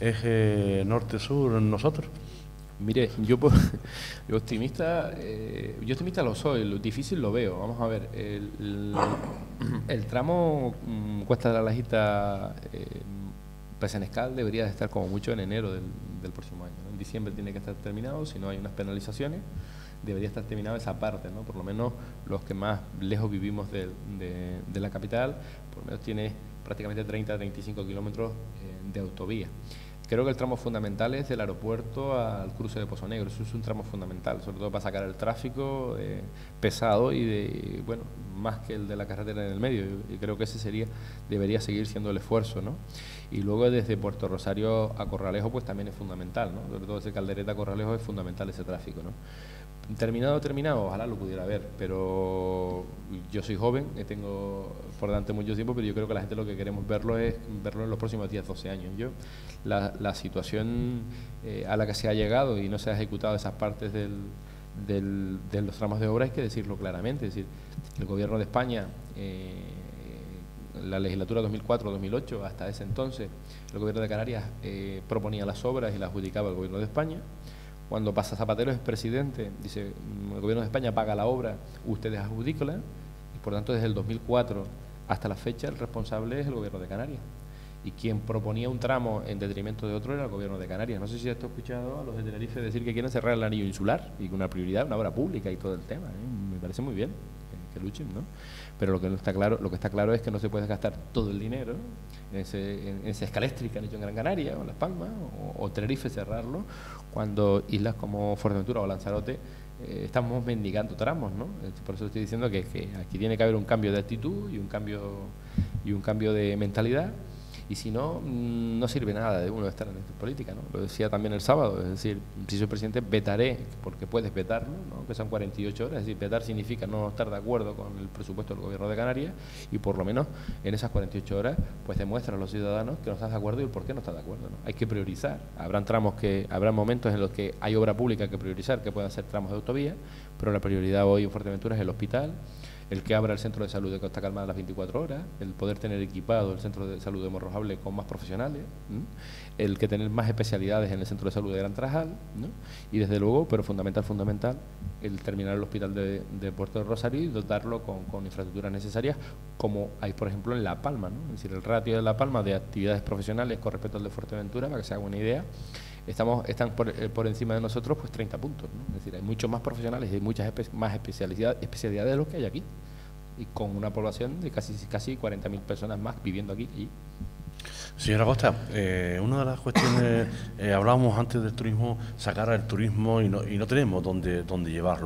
eje norte-sur nosotros? Mire, yo, yo optimista eh, yo optimista lo soy, lo difícil lo veo. Vamos a ver, el, el, el tramo um, Cuesta de la Lajita eh, Pesenescal debería de estar como mucho en enero del, del próximo año, ¿no? En diciembre tiene que estar terminado, si no hay unas penalizaciones, debería estar terminada esa parte, ¿no? Por lo menos los que más lejos vivimos de, de, de la capital, por lo menos tiene prácticamente treinta a treinta y cinco kilómetros eh, de autovía. Creo que el tramo fundamental es del aeropuerto al cruce de Pozo Negro, eso es un tramo fundamental, sobre todo para sacar el tráfico eh, pesado y de, bueno, más que el de la carretera en el medio, y creo que ese sería, debería seguir siendo el esfuerzo, ¿no? Y luego desde Puerto Rosario a Corralejo pues también es fundamental, ¿no? Sobre todo desde Caldereta a Corralejo es fundamental ese tráfico, ¿no? Terminado, terminado, ojalá lo pudiera ver, pero yo soy joven, tengo por delante mucho tiempo, pero yo creo que la gente lo que queremos verlo es verlo en los próximos diez, doce años. Yo, la, la situación eh, a la que se ha llegado y no se ha ejecutado esas partes del, del, de los tramos de obra, hay que decirlo claramente, es decir, el Gobierno de España, eh, la legislatura dos mil cuatro dos mil ocho, hasta ese entonces, el Gobierno de Canarias eh, proponía las obras y las adjudicaba el Gobierno de España. Cuando pasa Zapatero es presidente, dice, el Gobierno de España paga la obra, ustedes adjudícola, y por tanto desde el dos mil cuatro hasta la fecha el responsable es el Gobierno de Canarias. Y quien proponía un tramo en detrimento de otro era el Gobierno de Canarias. No sé si esto he escuchado a los de Tenerife decir que quieren cerrar el anillo insular y que una prioridad, una obra pública y todo el tema, ¿eh? Me parece muy bien que, que luchen, ¿no? Pero lo que no está claro, lo que está claro es que no se puede gastar todo el dinero en ese, en ese escalestri que han hecho en Gran Canaria o en Las Palmas o, o Tenerife cerrarlo, cuando islas como Fuerteventura o Lanzarote eh, estamos mendigando tramos, ¿no? Por eso estoy diciendo que, que aquí tiene que haber un cambio de actitud y un cambio y un cambio de mentalidad. Y si no, no sirve nada de uno estar en esta política, ¿no? Lo decía también el sábado, es decir, si soy presidente vetaré, porque puedes vetarlo, ¿no? Que son cuarenta y ocho horas, es decir, vetar significa no estar de acuerdo con el presupuesto del Gobierno de Canarias, y por lo menos en esas cuarenta y ocho horas pues demuestra a los ciudadanos que no estás de acuerdo y el por qué no estás de acuerdo, ¿no? Hay que priorizar, habrán tramos que, habrá momentos en los que hay obra pública que priorizar, que puedan ser tramos de autovía, pero la prioridad hoy en Fuerteventura es el hospital, el que abra el centro de salud de Costa Calma a las veinticuatro horas, el poder tener equipado el centro de salud de Morrojable con más profesionales, ¿no? El que tener más especialidades en el centro de salud de Gran Trajal, ¿no? Y desde luego, pero fundamental, fundamental, el terminar el hospital de, de Puerto de Rosario y dotarlo con, con infraestructuras necesarias, como hay por ejemplo en La Palma, ¿no? Es decir, el ratio de La Palma de actividades profesionales con respecto al de Fuerteventura, para que se haga una idea, estamos están por, por encima de nosotros pues treinta puntos, ¿no? Es decir, hay muchos más profesionales y hay muchas espe más especialidades, especialidades de los que hay aquí, y con una población de casi casi cuarenta mil personas más viviendo aquí. Y... Señora Costa, eh, una de las cuestiones, eh, hablábamos antes del turismo, sacar al turismo y no, y no tenemos dónde, dónde llevarlo.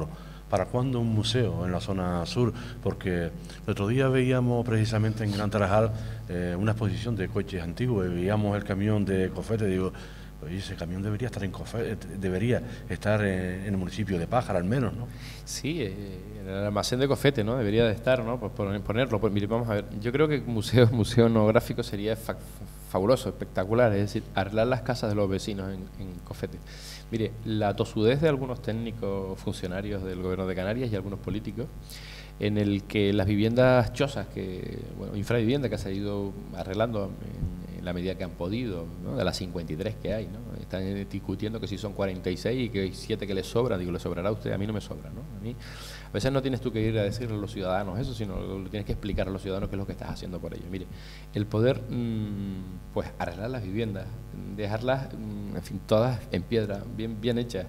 ¿Para cuándo un museo en la zona sur? Porque el otro día veíamos precisamente en Gran Tarajal eh, una exposición de coches antiguos y veíamos el camión de Cofete. Digo, oye, ese camión debería estar en Cofete, debería estar en, en el municipio de Pájara al menos, ¿no? Sí, eh, en el almacén de Cofete, ¿no? Debería de estar, ¿no? Pues ponerlo. Pues mire, vamos a ver. Yo creo que museo, museo etnográfico sería fa fabuloso, espectacular, es decir, arreglar las casas de los vecinos en, en Cofete. Mire, la tosudez de algunos técnicos funcionarios del Gobierno de Canarias y algunos políticos, en el que las viviendas chozas, que, bueno, infravivienda que se ha ido arreglando en, en la medida que han podido, ¿no? De las cincuenta y tres que hay, ¿no? Están discutiendo que si son cuarenta y seis y que hay siete que les sobran. Digo, ¿le sobrará a usted? A mí no me sobra, ¿no? A mí, a veces no tienes tú que ir a decirle a los ciudadanos eso, sino lo tienes que explicar a los ciudadanos qué es lo que estás haciendo por ellos. Mire, el poder, mmm, pues, arreglar las viviendas, dejarlas, mmm, en fin, todas en piedra, bien, bien hechas,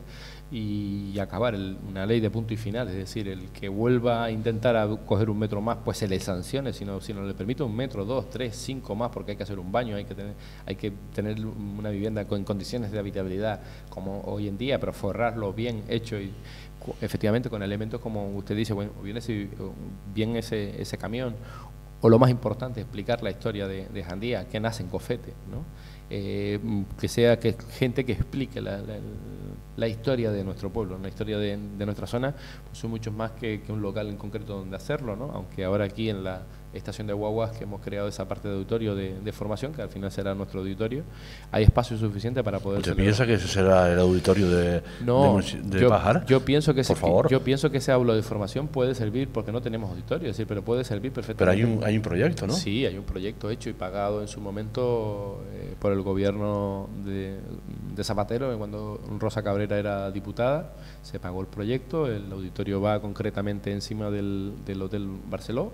y acabar el, una ley de punto y final, es decir, el que vuelva a intentar a coger un metro más, pues se le sancione, si no, si no le permite un metro, dos, tres, cinco más, porque hay que hacer un baño, hay que tener, hay que tener una vivienda con condiciones de habitabilidad como hoy en día, pero forrarlo bien hecho y efectivamente con elementos como usted dice, bueno, bien ese, bien ese, ese camión, o lo más importante, explicar la historia de, de Jandía, que nace en Cofete, ¿no? Eh, que sea que gente que explique la, la, la historia de nuestro pueblo, la historia de, de nuestra zona, pues son muchos más que, que un local en concreto donde hacerlo, ¿no? Aunque ahora aquí en la estación de guaguas que hemos creado esa parte de auditorio de, de formación, que al final será nuestro auditorio, hay espacio suficiente para poder... ¿Usted piensa que ese será el auditorio de, no, de, de yo, Pájara? Yo pienso que Por ese, favor. Yo pienso que ese aula de formación puede servir, porque no tenemos auditorio, es decir, pero puede servir perfectamente. Pero hay un, hay un proyecto, ¿no? Sí, hay un proyecto hecho y pagado en su momento eh, por el gobierno de, de Zapatero, cuando Rosa Cabrera era diputada, se pagó el proyecto, el auditorio va concretamente encima del, del Hotel Barceló,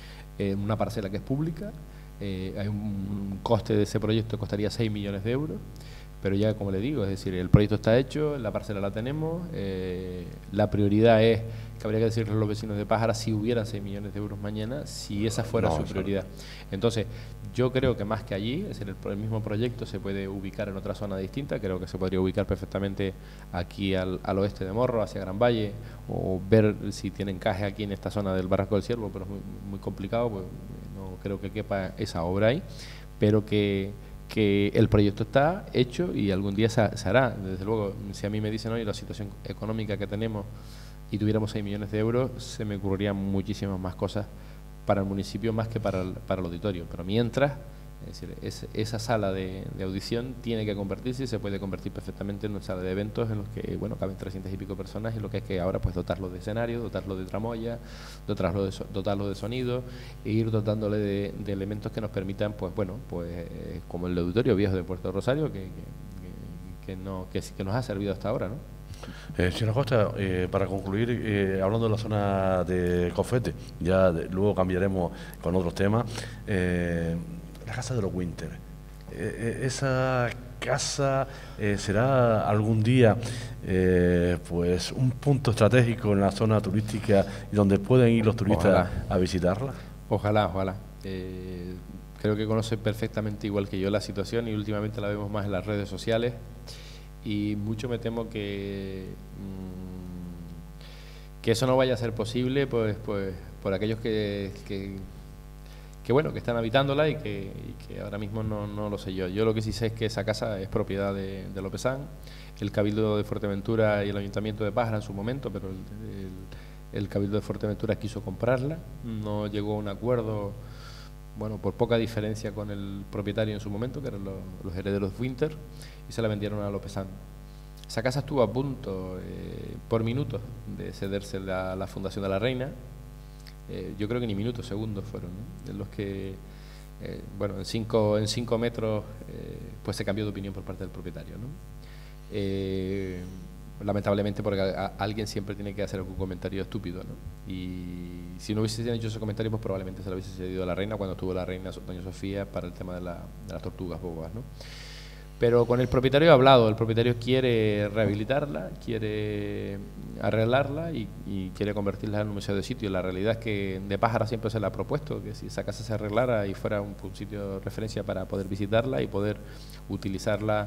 en una parcela que es pública, eh, hay un coste de ese proyecto que costaría seis millones de euros, pero ya como le digo, es decir, el proyecto está hecho, la parcela la tenemos, eh, la prioridad es, que habría que decirle a los vecinos de Pájara si hubieran seis millones de euros mañana, si esa fuera no, su prioridad. Entonces, yo creo que más que allí, es decir, el, el mismo proyecto se puede ubicar en otra zona distinta, creo que se podría ubicar perfectamente aquí al, al oeste de Morro, hacia Gran Valle, o ver si tiene encaje aquí en esta zona del Barranco del Ciervo, pero es muy, muy complicado, pues no creo que quepa esa obra ahí, pero que... que el proyecto está hecho y algún día se, se hará. Desde luego, si a mí me dicen hoy la situación económica que tenemos y tuviéramos seis millones de euros, se me ocurrirían muchísimas más cosas para el municipio más que para el, para el auditorio. Pero mientras, es decir, es, esa sala de, de audición tiene que convertirse y se puede convertir perfectamente en una sala de eventos en los que, bueno, caben trescientas y pico personas y lo que es que ahora pues dotarlo de escenario, dotarlo de tramoya, dotarlo de, dotarlo de sonido e ir dotándole de, de elementos que nos permitan, pues bueno, pues eh, como el auditorio viejo de Puerto Rosario que, que, que, que, no, que, que nos ha servido hasta ahora, ¿no? Eh, señora Costa, eh, para concluir, eh, hablando de la zona de Cofete, ya de, luego cambiaremos con otros temas, eh, la casa de los Winter, eh, esa casa eh, será algún día eh, pues un punto estratégico en la zona turística y donde pueden ir los turistas ojalá. a visitarla. Ojalá, ojalá. Eh, creo que conoce perfectamente igual que yo la situación y últimamente la vemos más en las redes sociales. Y mucho me temo que, mmm, que eso no vaya a ser posible pues, pues, por aquellos que, que, que, bueno, que están habitándola y que, y que ahora mismo no, no lo sé yo. Yo lo que sí sé es que esa casa es propiedad de, de Lopezán, el Cabildo de Fuerteventura y el Ayuntamiento de Pájara en su momento, pero el, el, el Cabildo de Fuerteventura quiso comprarla, no llegó a un acuerdo, bueno, por poca diferencia con el propietario en su momento, que eran los, los herederos Winter, y se la vendieron a Lopezán. Esa casa estuvo a punto, eh, por minutos, de cederse a la Fundación de la Reina. Eh, yo creo que ni minutos, segundos fueron, ¿no? De los que, eh, bueno, en cinco, en cinco metros, eh, pues se cambió de opinión por parte del propietario, ¿no? Eh, lamentablemente, porque a, a, alguien siempre tiene que hacer algún comentario estúpido, ¿no? Y si no hubiese hecho ese comentario, pues probablemente se lo hubiese cedido a la reina cuando estuvo la reina doña Sofía para el tema de, la, de las tortugas bobas, ¿no? Pero con el propietario he hablado, el propietario quiere rehabilitarla, quiere arreglarla y, y quiere convertirla en un museo de sitio. La realidad es que de Pájara siempre se le ha propuesto que si esa casa se arreglara y fuera un, un sitio de referencia para poder visitarla y poder utilizarla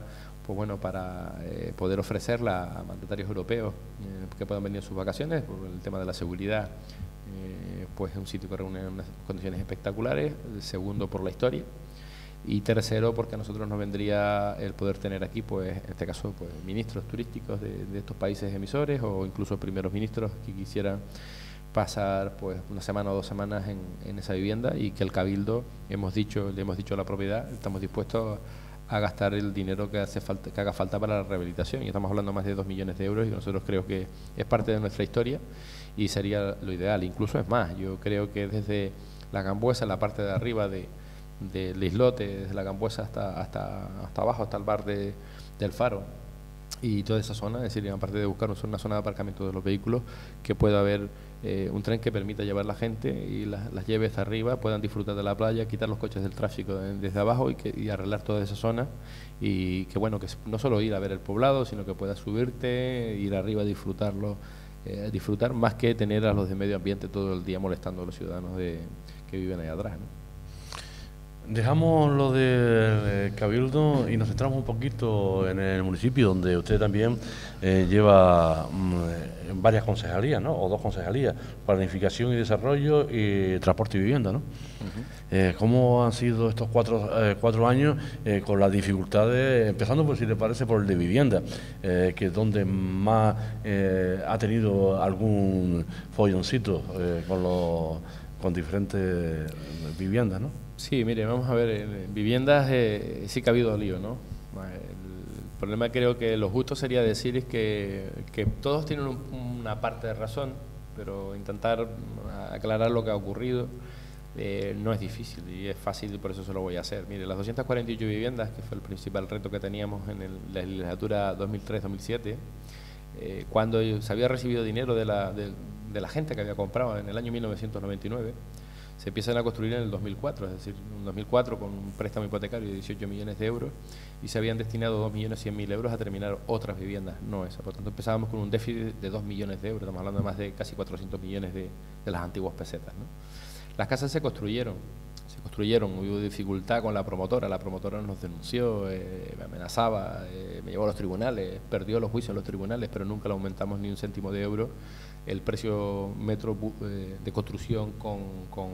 pues bueno, para eh, poder ofrecerla a mandatarios europeos eh, que puedan venir en sus vacaciones, por el tema de la seguridad, eh, pues es un sitio que reúne unas condiciones espectaculares. Segundo, por la historia. Y tercero, porque a nosotros nos vendría el poder tener aquí, pues en este caso, pues ministros turísticos de, de estos países emisores, o incluso primeros ministros que quisieran pasar pues una semana o dos semanas en, en esa vivienda, y que el Cabildo, hemos dicho, le hemos dicho a la propiedad, estamos dispuestos a gastar el dinero que hace falta, que haga falta para la rehabilitación, y estamos hablando de más de dos millones de euros, y nosotros creo que es parte de nuestra historia y sería lo ideal. Incluso es más, yo creo que desde la Gambuesa, la parte de arriba de del islote, desde la Gambuesa hasta, hasta, hasta abajo, hasta el bar de, del Faro y toda esa zona, es decir, aparte de buscar una zona de aparcamiento de los vehículos, que pueda haber eh, un tren que permita llevar la gente y la, las lleve hasta arriba, puedan disfrutar de la playa, quitar los coches del tráfico de, desde abajo y, que, y arreglar toda esa zona, y que bueno, que no solo ir a ver el poblado, sino que puedas subirte, ir arriba a disfrutarlo, eh, disfrutar más que tener a los de medio ambiente todo el día molestando a los ciudadanos de, que viven ahí atrás, ¿no? Dejamos lo del Cabildo y nos centramos un poquito en el municipio, donde usted también eh, lleva mmm, varias concejalías, ¿no? O dos concejalías: planificación y desarrollo y transporte y vivienda, ¿no? Uh-huh. eh, ¿Cómo han sido estos cuatro, eh, cuatro años eh, con las dificultades, empezando por, si le parece, por el de vivienda, eh, que es donde más eh, ha tenido algún folloncito eh, con, los, con diferentes viviendas, ¿no? Sí, mire, vamos a ver, en viviendas eh, sí que ha habido lío, ¿no? El problema, creo que lo justo sería decir es que, que todos tienen un, una parte de razón, pero intentar aclarar lo que ha ocurrido eh, no es difícil, y es fácil, y por eso se lo voy a hacer. Mire, las doscientas cuarenta y ocho viviendas, que fue el principal reto que teníamos en el, la legislatura dos mil tres dos mil siete, eh, cuando se había recibido dinero de la, de, de la gente que había comprado en el año mil novecientos noventa y nueve, se empiezan a construir en el dos mil cuatro, es decir, en dos mil cuatro con un préstamo hipotecario de dieciocho millones de euros, y se habían destinado dos millones cien mil euros a terminar otras viviendas, no esa. Por lo tanto, empezábamos con un déficit de dos millones de euros, estamos hablando de más de casi cuatrocientos millones de, de las antiguas pesetas, ¿no? Las casas se construyeron, se construyeron, hubo dificultad con la promotora, la promotora nos denunció, eh, me amenazaba, eh, me llevó a los tribunales, perdió los juicios en los tribunales, pero nunca le aumentamos ni un céntimo de euro el precio metro eh, de construcción con, con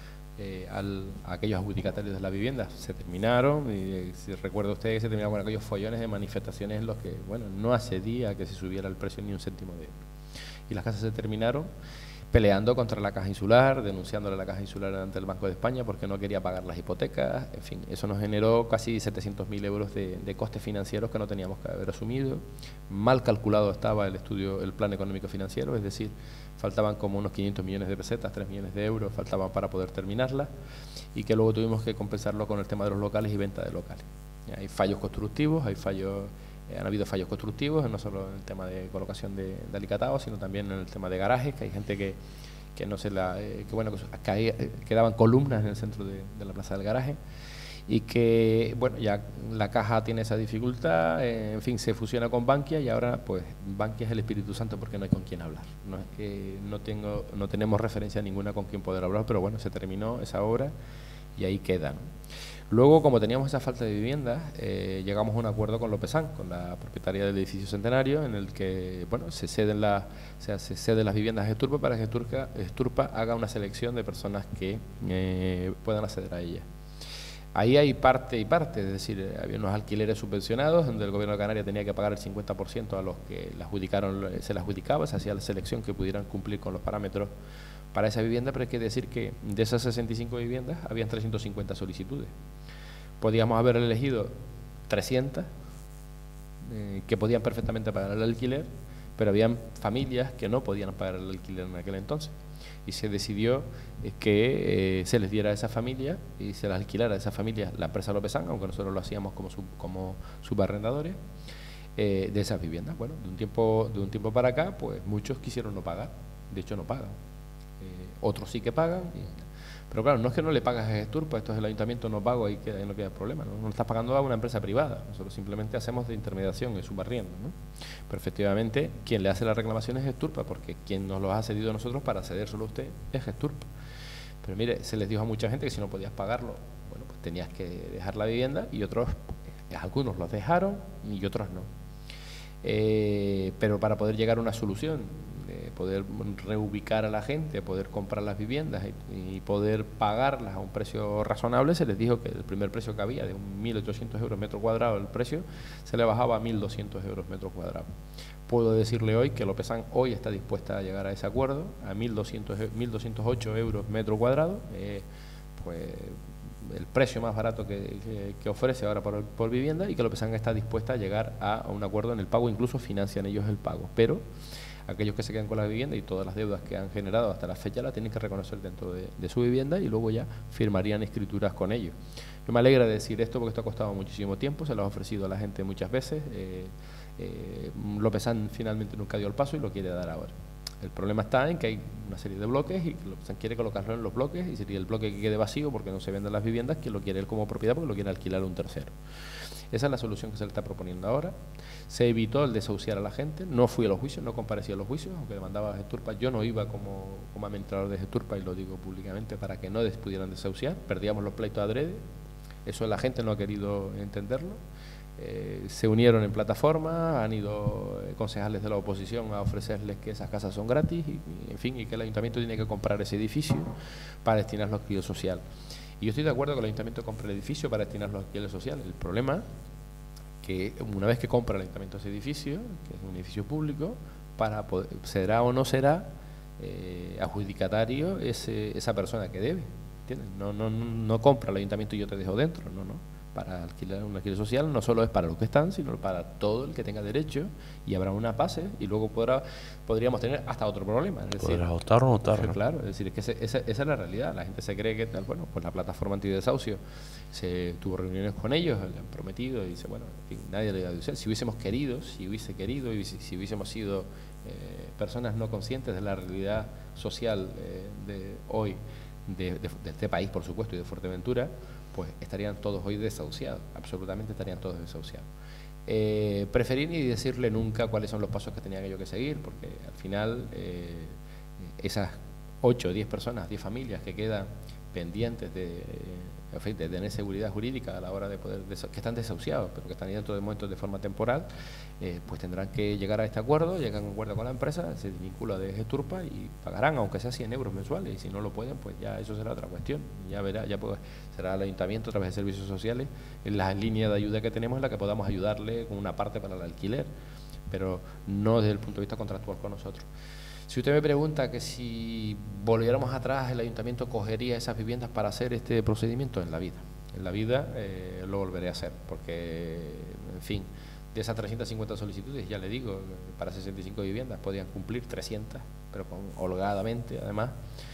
eh, al, a aquellos adjudicatarios de la vivienda. Se terminaron, y eh, si recuerda usted que se terminaron con aquellos follones de manifestaciones en los que, bueno, no accedía a que se subiera el precio ni un céntimo de euro. Y las casas se terminaron peleando contra la Caja Insular, denunciándole a la Caja Insular ante el Banco de España porque no quería pagar las hipotecas. En fin, eso nos generó casi setecientos mil euros de, de costes financieros que no teníamos que haber asumido. Mal calculado estaba el estudio, el plan económico financiero, es decir, faltaban como unos quinientos millones de pesetas, tres millones de euros faltaban para poder terminarla, y que luego tuvimos que compensarlo con el tema de los locales y venta de locales. Hay fallos constructivos, hay fallos... Han habido fallos constructivos, no solo en el tema de colocación de, de alicatados, sino también en el tema de garajes, que hay gente que, que no se la, eh, que bueno, que caía, quedaban columnas en el centro de, de la plaza del garaje, y que bueno, ya la Caja tiene esa dificultad, eh, en fin, se fusiona con Bankia, y ahora pues Bankia es el Espíritu Santo porque no hay con quién hablar. No es que no tengo, no tenemos referencia ninguna con quien poder hablar, pero bueno, se terminó esa obra y ahí queda, ¿no? Luego, como teníamos esa falta de viviendas, eh, llegamos a un acuerdo con Lopezán, con la propietaria del edificio Centenario, en el que bueno, se ceden, la, o sea, se ceden las viviendas a Gesturpa para que Gesturpa, Gesturpa haga una selección de personas que eh, puedan acceder a ella. Ahí hay parte y parte, es decir, había unos alquileres subvencionados donde el gobierno de Canarias tenía que pagar el cincuenta por ciento a los que la adjudicaron, se la adjudicaba, se hacía la selección que pudieran cumplir con los parámetros para esa vivienda, pero hay que decir que de esas sesenta y cinco viviendas habían trescientas cincuenta solicitudes. Podíamos haber elegido trescientas eh, que podían perfectamente pagar el alquiler, pero habían familias que no podían pagar el alquiler en aquel entonces, y se decidió eh, que eh, se les diera a esa familia y se las alquilara a esa familia la empresa Lopezán, aunque nosotros lo hacíamos como, sub, como subarrendadores eh, de esas viviendas. Bueno, de un tiempo de un tiempo para acá, pues muchos quisieron no pagar, de hecho no pagan, eh, otros sí que pagan. Y, pero claro, no es que no le pagas a Gesturpa, esto es el ayuntamiento, no pago, ahí, queda, ahí no queda problema, ¿no? No estás pagando a una empresa privada, nosotros simplemente hacemos de intermediación, es subarriendo, ¿no? Pero efectivamente, quien le hace la reclamación es Gesturpa, porque quien nos lo ha cedido a nosotros para cedérselo a usted es Gesturpa. Pero mire, se les dijo a mucha gente que si no podías pagarlo, bueno, pues tenías que dejar la vivienda, y otros Algunos los dejaron y otros no. Eh, pero para poder llegar a una solución, eh, poder reubicar a la gente, poder comprar las viviendas y, y poder pagarlas a un precio razonable, se les dijo que el primer precio que había, de mil ochocientos euros metro cuadrado, el precio se le bajaba a mil doscientos euros metro cuadrado. Puedo decirle hoy que Lopesan hoy está dispuesta a llegar a ese acuerdo, a mil doscientos, mil doscientos ocho euros metro cuadrado, eh, pues el precio más barato que, que, que ofrece ahora por, por vivienda, y que Lopesan está dispuesta a llegar a, a un acuerdo en el pago, incluso financian ellos el pago, pero aquellos que se quedan con la vivienda y todas las deudas que han generado hasta la fecha las tienen que reconocer dentro de, de su vivienda, y luego ya firmarían escrituras con ellos. Yo me alegra de decir esto porque esto ha costado muchísimo tiempo, se lo ha ofrecido a la gente muchas veces, eh, eh, Lopesan finalmente nunca dio el paso y lo quiere dar ahora. El problema está en que hay una serie de bloques y Lopesan quiere colocarlo en los bloques, y sería el bloque que quede vacío porque no se venden las viviendas, que lo quiere él como propiedad porque lo quiere alquilar a un tercero. Esa es la solución que se le está proponiendo ahora. Se evitó el desahuciar a la gente, no fui a los juicios, no comparecí a los juicios, aunque demandaba a Gesturpa, yo no iba como, como administrador de Gesturpa, y lo digo públicamente, para que no des, pudieran desahuciar, perdíamos los pleitos adrede, eso la gente no ha querido entenderlo. Eh, se unieron en plataforma, han ido eh, concejales de la oposición a ofrecerles que esas casas son gratis y, y, en fin, y que el ayuntamiento tiene que comprar ese edificio para destinarlo a alquiler social. Y yo estoy de acuerdo que el ayuntamiento compre el edificio para destinarlo a alquiler social. El problema que una vez que compra el ayuntamiento ese edificio, que es un edificio público, para poder, será o no será eh, adjudicatario ese, esa persona que debe. ¿Entiendes? No, no, no compra el ayuntamiento y yo te dejo dentro, no, no. Para alquilar un alquiler social no solo es para los que están, sino para todo el que tenga derecho, y habrá una base, y luego podrá, podríamos tener hasta otro problema. Es decir, podrás optar o no optar. Claro, es decir, es que ese, esa, esa es la realidad. La gente se cree que tal, bueno, pues la plataforma antidesahucio se tuvo reuniones con ellos, le han prometido, y dice, bueno, en fin, nadie le va a decir. Si hubiésemos querido, si hubiese querido, y si, si hubiésemos sido eh, personas no conscientes de la realidad social eh, de hoy, de, de, de este país, por supuesto, y de Fuerteventura, pues estarían todos hoy desahuciados, absolutamente estarían todos desahuciados. Eh, preferí ni decirle nunca cuáles son los pasos que tenía yo que seguir, porque al final eh, esas ocho o diez personas, diez familias que quedan pendientes de, de tener seguridad jurídica a la hora de poder, que están desahuciados, pero que están dentro de momentos de forma temporal, eh, pues tendrán que llegar a este acuerdo, llegan a un acuerdo con la empresa, se vincula de Gesturpa y pagarán, aunque sea cien euros mensuales, y si no lo pueden, pues ya eso será otra cuestión, ya verá, ya pues, será el ayuntamiento a través de servicios sociales, en la línea de ayuda que tenemos, en la que podamos ayudarle con una parte para el alquiler, pero no desde el punto de vista contractual con nosotros. Si usted me pregunta que si volviéramos atrás, el ayuntamiento cogería esas viviendas para hacer este procedimiento, en la vida. En la vida eh, lo volveré a hacer, porque, en fin, de esas trescientas cincuenta solicitudes, ya le digo, para sesenta y cinco viviendas podían cumplir trescientas, pero con, holgadamente además,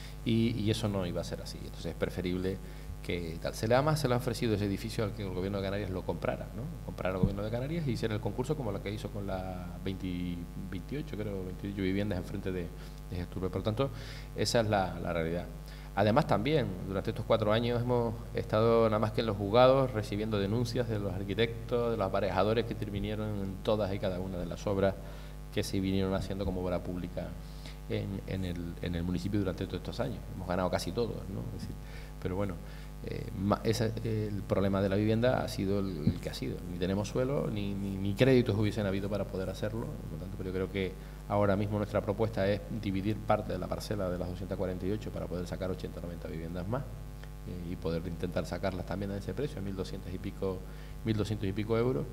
y, y eso no iba a ser así. Entonces es preferible que tal. Se le además se le ha ofrecido ese edificio al que el gobierno de Canarias lo comprara, ¿no? Comprara el gobierno de Canarias y hiciera el concurso como lo que hizo con las veinte, veintiocho, creo, veintiocho viviendas enfrente de, de Gesturpa. Por lo tanto, esa es la, la realidad. Además también, durante estos cuatro años hemos estado nada más que en los juzgados recibiendo denuncias de los arquitectos, de los aparejadores que intervinieron en todas y cada una de las obras que se vinieron haciendo como obra pública en, en, el, en el municipio durante todos estos años. Hemos ganado casi todos, ¿no? Es decir, pero bueno, eh, ese, el problema de la vivienda ha sido el, el que ha sido. Ni tenemos suelo, ni, ni, ni créditos hubiesen habido para poder hacerlo. Por lo tanto, pero yo creo que ahora mismo nuestra propuesta es dividir parte de la parcela de las doscientas cuarenta y ocho para poder sacar ochenta o noventa viviendas más eh, y poder intentar sacarlas también a ese precio, a mil doscientos y pico, mil doscientos y pico euros.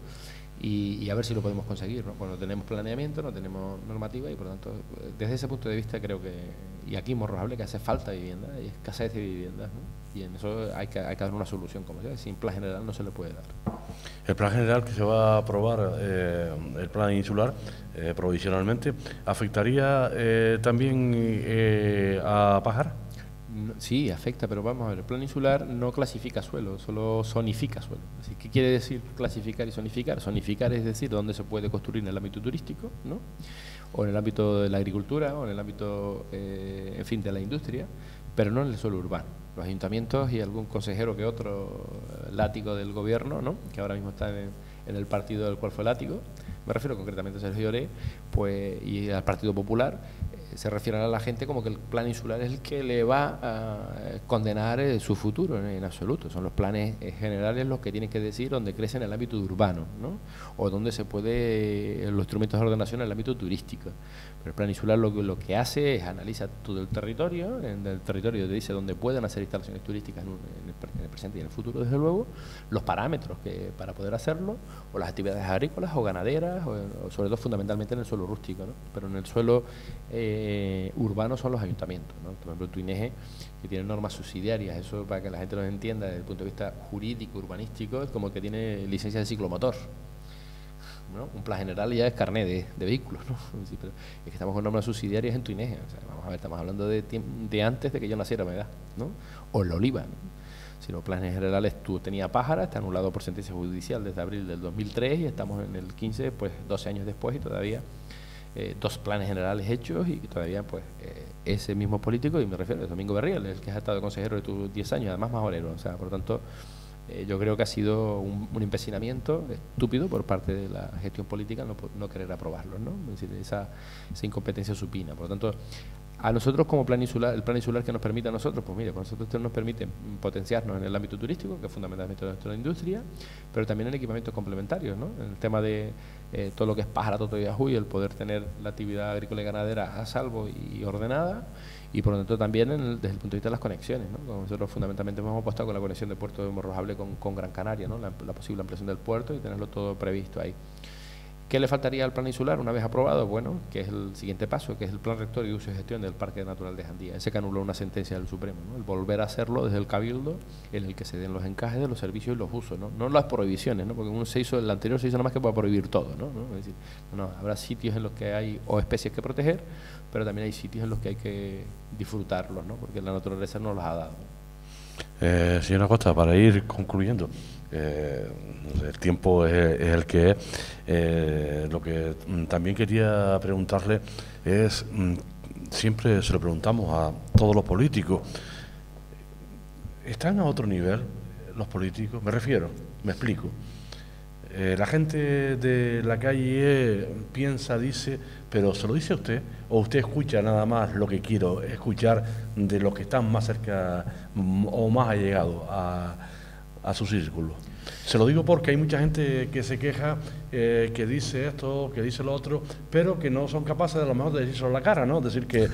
Y, y a ver si lo podemos conseguir, ¿no? Bueno, tenemos planeamiento, no tenemos normativa y por lo tanto, desde ese punto de vista creo que, y aquí Morrojable, que hace falta vivienda, hay escasez de viviendas, ¿no? Y en eso hay que, hay que dar una solución, como sea, sin plan general no se le puede dar. El plan general que se va a aprobar, eh, el plan insular, eh, provisionalmente, ¿afectaría eh, también eh, a Pájara? No, sí, afecta, pero vamos a ver, el plan insular no clasifica suelo, solo zonifica suelo. Así, ¿qué quiere decir clasificar y zonificar? Zonificar es decir, dónde se puede construir en el ámbito turístico, ¿no? O en el ámbito de la agricultura, o en el ámbito, eh, en fin, de la industria, pero no en el suelo urbano. Los ayuntamientos y algún consejero que otro látigo del gobierno, ¿no? Que ahora mismo está en, en el partido del cual fue látigo, me refiero concretamente a Sergio Lloré, pues, y al Partido Popular, se refieren a la gente como que el plan insular es el que le va a condenar eh, su futuro en, en absoluto. Son los planes eh, generales los que tienen que decir dónde crece en el ámbito urbano, ¿no? O dónde se puede, los instrumentos de ordenación en el ámbito turístico. Pero el plan insular lo que, lo que hace es analiza todo el territorio, en el territorio te dice dónde pueden hacer instalaciones turísticas en, un, en, el, en el presente y en el futuro, desde luego, los parámetros que para poder hacerlo, o las actividades agrícolas o ganaderas, o, o sobre todo fundamentalmente en el suelo rústico, ¿no? Pero en el suelo eh, urbano son los ayuntamientos, ¿no? Por ejemplo, Tuineje, que tiene normas subsidiarias, eso para que la gente lo entienda desde el punto de vista jurídico, urbanístico, es como que tiene licencia de ciclomotor, ¿no? Un plan general ya es carné de, de vehículos, ¿no? Sí, pero es que estamos con normas subsidiarias en Tuineje, o sea, vamos a ver, estamos hablando de, de antes de que yo naciera, me da, ¿no? O en La Oliva, ¿no? Si los planes generales tú tenía Pájara, está anulado por sentencia judicial desde abril del dos mil tres y estamos en el quince, pues doce años después y todavía eh, dos planes generales hechos y todavía pues eh, ese mismo político, y me refiero a Domingo Berriel, el que has estado consejero de tus diez años, además más obrero, o sea, por lo tanto eh, yo creo que ha sido un, un empecinamiento estúpido por parte de la gestión política no, no querer aprobarlo, ¿no? Es decir, esa, esa incompetencia supina, por lo tanto a nosotros como plan insular, el plan insular que nos permite a nosotros, pues mire, pues nosotros esto nos permite potenciarnos en el ámbito turístico, que es fundamentalmente nuestra industria, pero también en equipamientos complementarios, ¿no? En el tema de eh, todo lo que es Pájara, Toto y Ajuy, el poder tener la actividad agrícola y ganadera a salvo y ordenada, y por lo tanto también en el, desde el punto de vista de las conexiones, ¿no? Como nosotros fundamentalmente hemos apostado con la conexión de Puerto de Morrojable con, con Gran Canaria, ¿no? La, la posible ampliación del puerto y tenerlo todo previsto ahí. ¿Qué le faltaría al plan insular una vez aprobado? Bueno, que es el siguiente paso, que es el plan rector y uso y gestión del Parque Natural de Jandía. Ese que anuló una sentencia del Supremo, ¿no? El volver a hacerlo desde el Cabildo, en el que se den los encajes de los servicios y los usos, ¿no? No las prohibiciones, ¿no? Porque uno se hizo, el anterior se hizo nada más que para prohibir todo, ¿no? ¿no? Es decir, no, habrá sitios en los que hay o especies que proteger, pero también hay sitios en los que hay que disfrutarlos, ¿no? Porque la naturaleza nos los ha dado. Eh, señora Costa, para ir concluyendo, eh, el tiempo es, es el que es. Eh, lo que mm, también quería preguntarle es, mm, siempre se lo preguntamos a todos los políticos, ¿están a otro nivel los políticos? Me refiero, me explico. Eh, la gente de la calle piensa, dice, pero ¿se lo dice a usted? ¿O usted escucha nada más lo que quiero escuchar de los que están más cerca o más allegados a, a su círculo? Se lo digo porque hay mucha gente que se queja, eh, que dice esto, que dice lo otro, pero que no son capaces de a lo mejor de decírselo a la cara, ¿no? Es decir, que...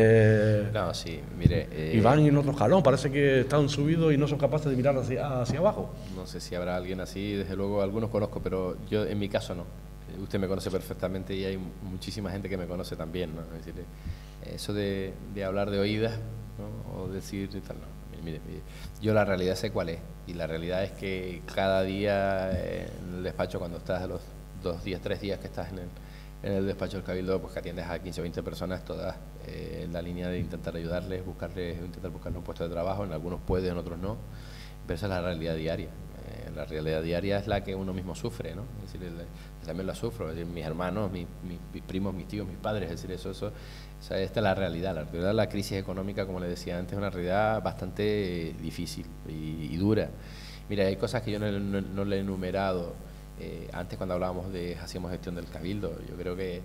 Eh, no, sí, mire... Eh, y van en otro escalón, parece que están subidos y no son capaces de mirar hacia, hacia abajo. No sé si habrá alguien así, desde luego algunos conozco, pero yo en mi caso no. Usted me conoce perfectamente y hay muchísima gente que me conoce también, ¿no? Es decir, eso de, de hablar de oídas, ¿no? O decir tal, no. Mire, mire, yo la realidad sé cuál es, y la realidad es que cada día en el despacho, cuando estás de los dos días, tres días que estás en el, en el despacho del Cabildo, pues que atiendes a quince o veinte personas, todas eh, en la línea de intentar ayudarles, buscarles, intentar buscarles un puesto de trabajo, en algunos puede, en otros no, pero esa es la realidad diaria. Eh, la realidad diaria es la que uno mismo sufre, ¿no? Es decir, el, también la sufro, es decir, mis hermanos, mis, mis, mis primos, mis tíos, mis padres, es decir, eso, eso, o sea, esta es la realidad. La realidad de la crisis económica, como le decía antes, es una realidad bastante difícil y, y dura. Mira, hay cosas que yo no, no, no le he enumerado eh, antes cuando hablábamos de, hacíamos gestión del Cabildo. Yo creo que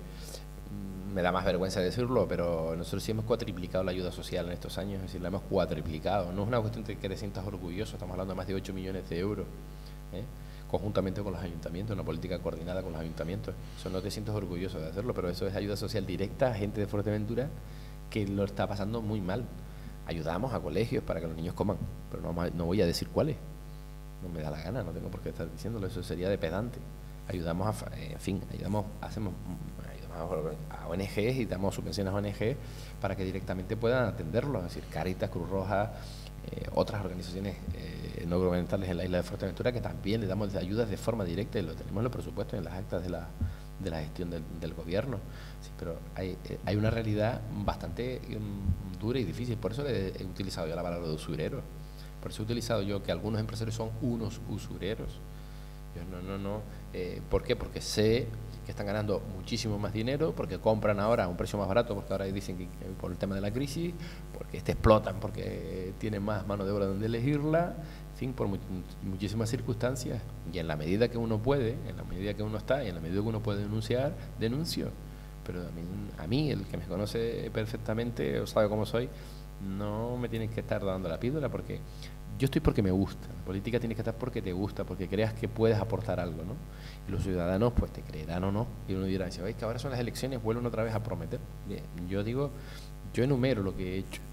mmm, me da más vergüenza decirlo, pero nosotros sí hemos cuatriplicado la ayuda social en estos años, es decir, la hemos cuatriplicado. No es una cuestión de que te sientas orgulloso, estamos hablando de más de ocho millones de euros. ¿eh? Conjuntamente con los ayuntamientos, una política coordinada con los ayuntamientos. Eso no te sientes orgulloso de hacerlo, pero eso es ayuda social directa a gente de Fuerteventura que lo está pasando muy mal. Ayudamos a colegios para que los niños coman, pero no, no voy a decir cuáles. No me da la gana, no tengo por qué estar diciéndolo, eso sería de pedante. Ayudamos a, en fin, ayudamos, hacemos ayudamos a O N Ges y damos subvenciones a O N Ges para que directamente puedan atenderlo, es decir, Cáritas, Cruz Roja, eh, otras organizaciones eh, no gubernamentales en la isla de Fuerteventura que también le damos ayudas de forma directa y lo tenemos en los presupuestos, en las actas de la, de la gestión del, del gobierno. Sí, pero hay, eh, hay una realidad bastante um, dura y difícil, por eso le he utilizado yo la palabra de usureros, por eso he utilizado yo que algunos empresarios son unos usureros. Yo no, no, no. Eh, ¿Por qué? Porque sé que están ganando muchísimo más dinero, porque compran ahora a un precio más barato, porque ahora dicen que, que por el tema de la crisis, porque te explotan, porque tienen más mano de obra donde elegirla, en fin, por mu muchísimas circunstancias. Y en la medida que uno puede, en la medida que uno está, y en la medida que uno puede denunciar, denuncio. pero a mí, a mí, el que me conoce perfectamente o sabe cómo soy, no me tienes que estar dando la píldora, porque yo estoy porque me gusta. La política tiene que estar porque te gusta, porque creas que puedes aportar algo, ¿no? Y los ciudadanos, pues te creerán o no. Y uno dirá, oye, que ahora son las elecciones, vuelven otra vez a prometer. Bien, yo digo, yo enumero lo que he hecho.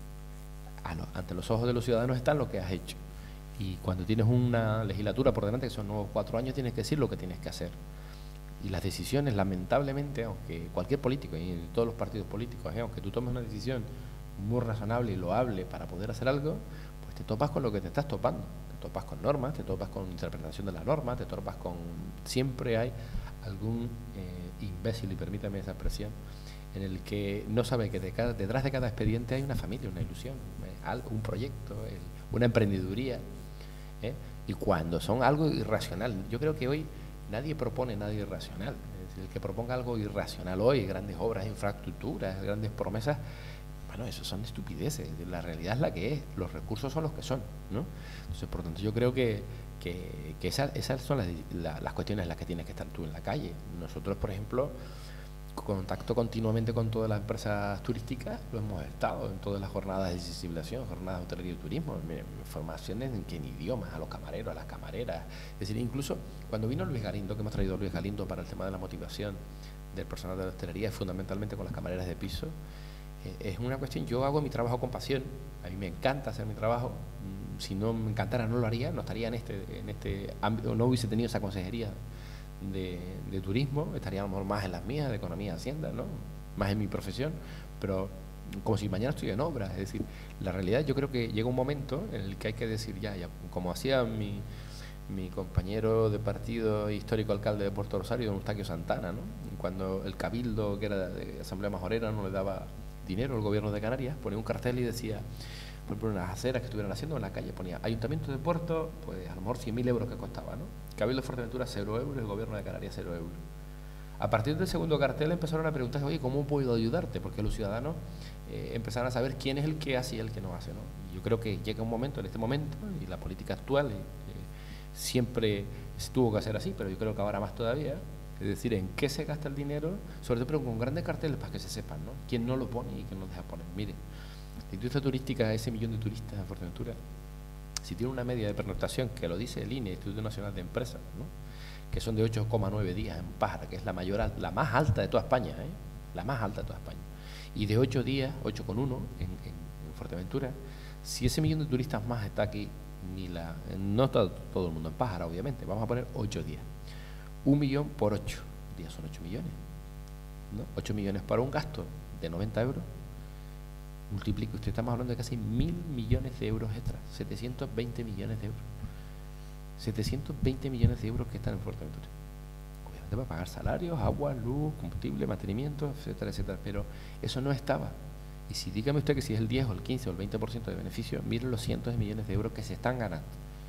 A lo, ante los ojos de los ciudadanos está lo que has hecho. Y cuando tienes una legislatura por delante, que son nuevos cuatro años, tienes que decir lo que tienes que hacer. Y las decisiones, lamentablemente, aunque cualquier político, y en todos los partidos políticos, ¿eh? aunque tú tomes una decisión muy razonable y loable para poder hacer algo, pues te topas con lo que te estás topando. Te topas con normas, te topas con interpretación de las normas, te topas con... Siempre hay algún eh, imbécil, y permítame esa expresión, en el que no sabe que de cada, detrás de cada expediente hay una familia, una ilusión, un proyecto, una emprendeduría, ¿eh? Y cuando son algo irracional, yo creo que hoy nadie propone nada irracional. Es decir, el que proponga algo irracional hoy, grandes obras, infraestructuras, grandes promesas, bueno, eso son estupideces. La realidad es la que es, los recursos son los que son, ¿no? Entonces, por lo tanto, yo creo que, que, que esas, esas son las, la, las cuestiones en las que tienes que estar tú en la calle. Nosotros, por ejemplo, contacto continuamente con todas las empresas turísticas, lo hemos estado en todas las jornadas de sensibilización, jornadas de hotelería y turismo, formaciones en, en idiomas, a los camareros, a las camareras. Es decir, incluso cuando vino Luis Galindo, que hemos traído a Luis Galindo para el tema de la motivación del personal de la hostelería, fundamentalmente con las camareras de piso, eh, es una cuestión, yo hago mi trabajo con pasión, a mí me encanta hacer mi trabajo, si no me encantara no lo haría, no estaría en este, en este ámbito, no hubiese tenido esa consejería De, de turismo, estaríamos más en las mías, de economía, hacienda, ¿no? Más en mi profesión, pero como si mañana estoy en obra. Es decir, la realidad, yo creo que llega un momento en el que hay que decir ya, ya como hacía mi, mi compañero de partido, histórico alcalde de Puerto Rosario, don Eustaquio Santana, ¿no? Cuando el cabildo, que era de Asamblea Majorera, no le daba dinero al gobierno de Canarias, ponía un cartel y decía, por ejemplo, unas aceras que estuvieran haciendo en la calle, ponía Ayuntamiento de Puerto, pues a lo mejor cien mil euros que costaba, ¿no? Cabildo de Fuerteventura, cero euros, el gobierno de Canarias, cero euros. A partir del segundo cartel empezaron a preguntarse, oye, ¿cómo puedo ayudarte? Porque los ciudadanos eh, empezaron a saber quién es el que hace y el que no hace, ¿no? Y yo creo que llega un momento, en este momento, y la política actual eh, siempre tuvo que ser así, pero yo creo que ahora más todavía, es decir, en qué se gasta el dinero, sobre todo pero con grandes carteles para que se sepan, ¿no? Quién no lo pone y quién no deja poner. Mire, la industria turística, ese millón de turistas en Fuerteventura, si tiene una media de pernoctación, que lo dice el I N E, Instituto Nacional de Empresas, ¿no? Que son de ocho coma nueve días en Pájara, que es la mayor, la más alta de toda España, ¿eh? La más alta de toda España, y de ocho días, ocho coma uno en, en, en Fuerteventura, si ese millón de turistas más está aquí, ni la, no está todo el mundo en Pájara, obviamente, vamos a poner ocho días, un millón por ocho días son ocho millones, ¿no? ocho millones para un gasto de noventa euros, multiplica, usted estamos hablando de casi mil millones de euros extras, setecientos veinte millones de euros. setecientos veinte millones de euros que están en Fuerteventura. Obviamente para pagar salarios, agua, luz, combustible, mantenimiento, etcétera, etcétera. Pero eso no estaba. Y si dígame usted que si es el diez o el quince o el veinte por ciento de beneficio, miren los cientos de millones de euros que se están ganando.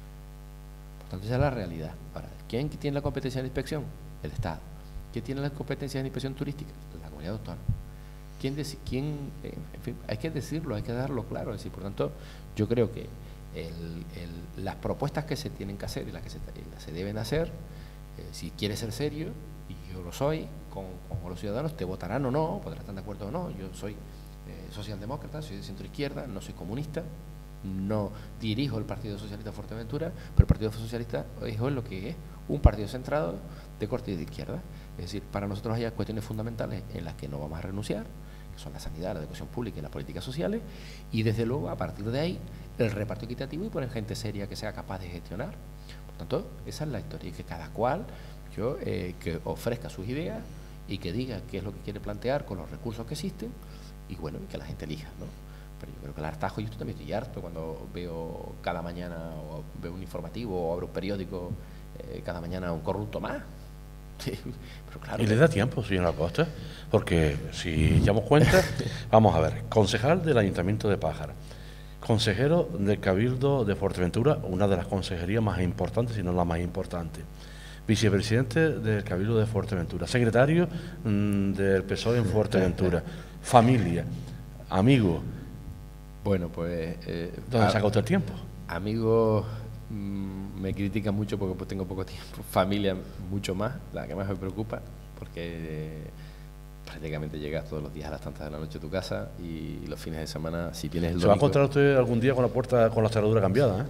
Por tanto, esa es la realidad. Ahora, ¿quién tiene la competencia de inspección? El Estado. ¿Quién tiene la competencia de inspección turística? La comunidad autónoma. ¿Quién, quién eh, en fin, hay que decirlo, hay que darlo claro. Es decir, por tanto, yo creo que el, el, las propuestas que se tienen que hacer y las que se, se deben hacer, eh, si quieres ser serio, y yo lo soy, con, con los ciudadanos, te votarán o no, podrán estar de acuerdo o no. Yo soy eh, socialdemócrata, soy de centro izquierda, no soy comunista, no dirijo el Partido Socialista de Fuerteventura, pero el Partido Socialista es lo que es, un partido centrado de corte de izquierda. Es decir, para nosotros hay cuestiones fundamentales en las que no vamos a renunciar, que son la sanidad, la educación pública y las políticas sociales, y desde luego, a partir de ahí, el reparto equitativo y poner gente seria que sea capaz de gestionar. Por tanto, esa es la historia, y que cada cual yo, eh, que ofrezca sus ideas y que diga qué es lo que quiere plantear con los recursos que existen, y bueno, y que la gente elija, ¿no? Pero yo creo que el hartajo, yo también estoy harto cuando veo cada mañana, o veo un informativo, o abro un periódico, eh, cada mañana un corrupto más. Sí, pero claro. ¿Y le da tiempo, señor Acosta? Porque si echamos cuenta, vamos a ver, concejal del Ayuntamiento de Pájara, consejero del Cabildo de Fuerteventura, una de las consejerías más importantes, si no la más importante, vicepresidente del Cabildo de Fuerteventura, secretario mmm, del P S O E en Fuerteventura, familia, amigo. Bueno, pues... Eh, ¿Dónde saca usted el tiempo? Amigos... me critican mucho porque pues, tengo poco tiempo, familia mucho más, la que más me preocupa, porque eh, prácticamente llegas todos los días a las tantas de la noche a tu casa y los fines de semana, si tienes el ¿Se va a domingo... encontrar usted algún día con la puerta, con la cerradura cambiada, eh?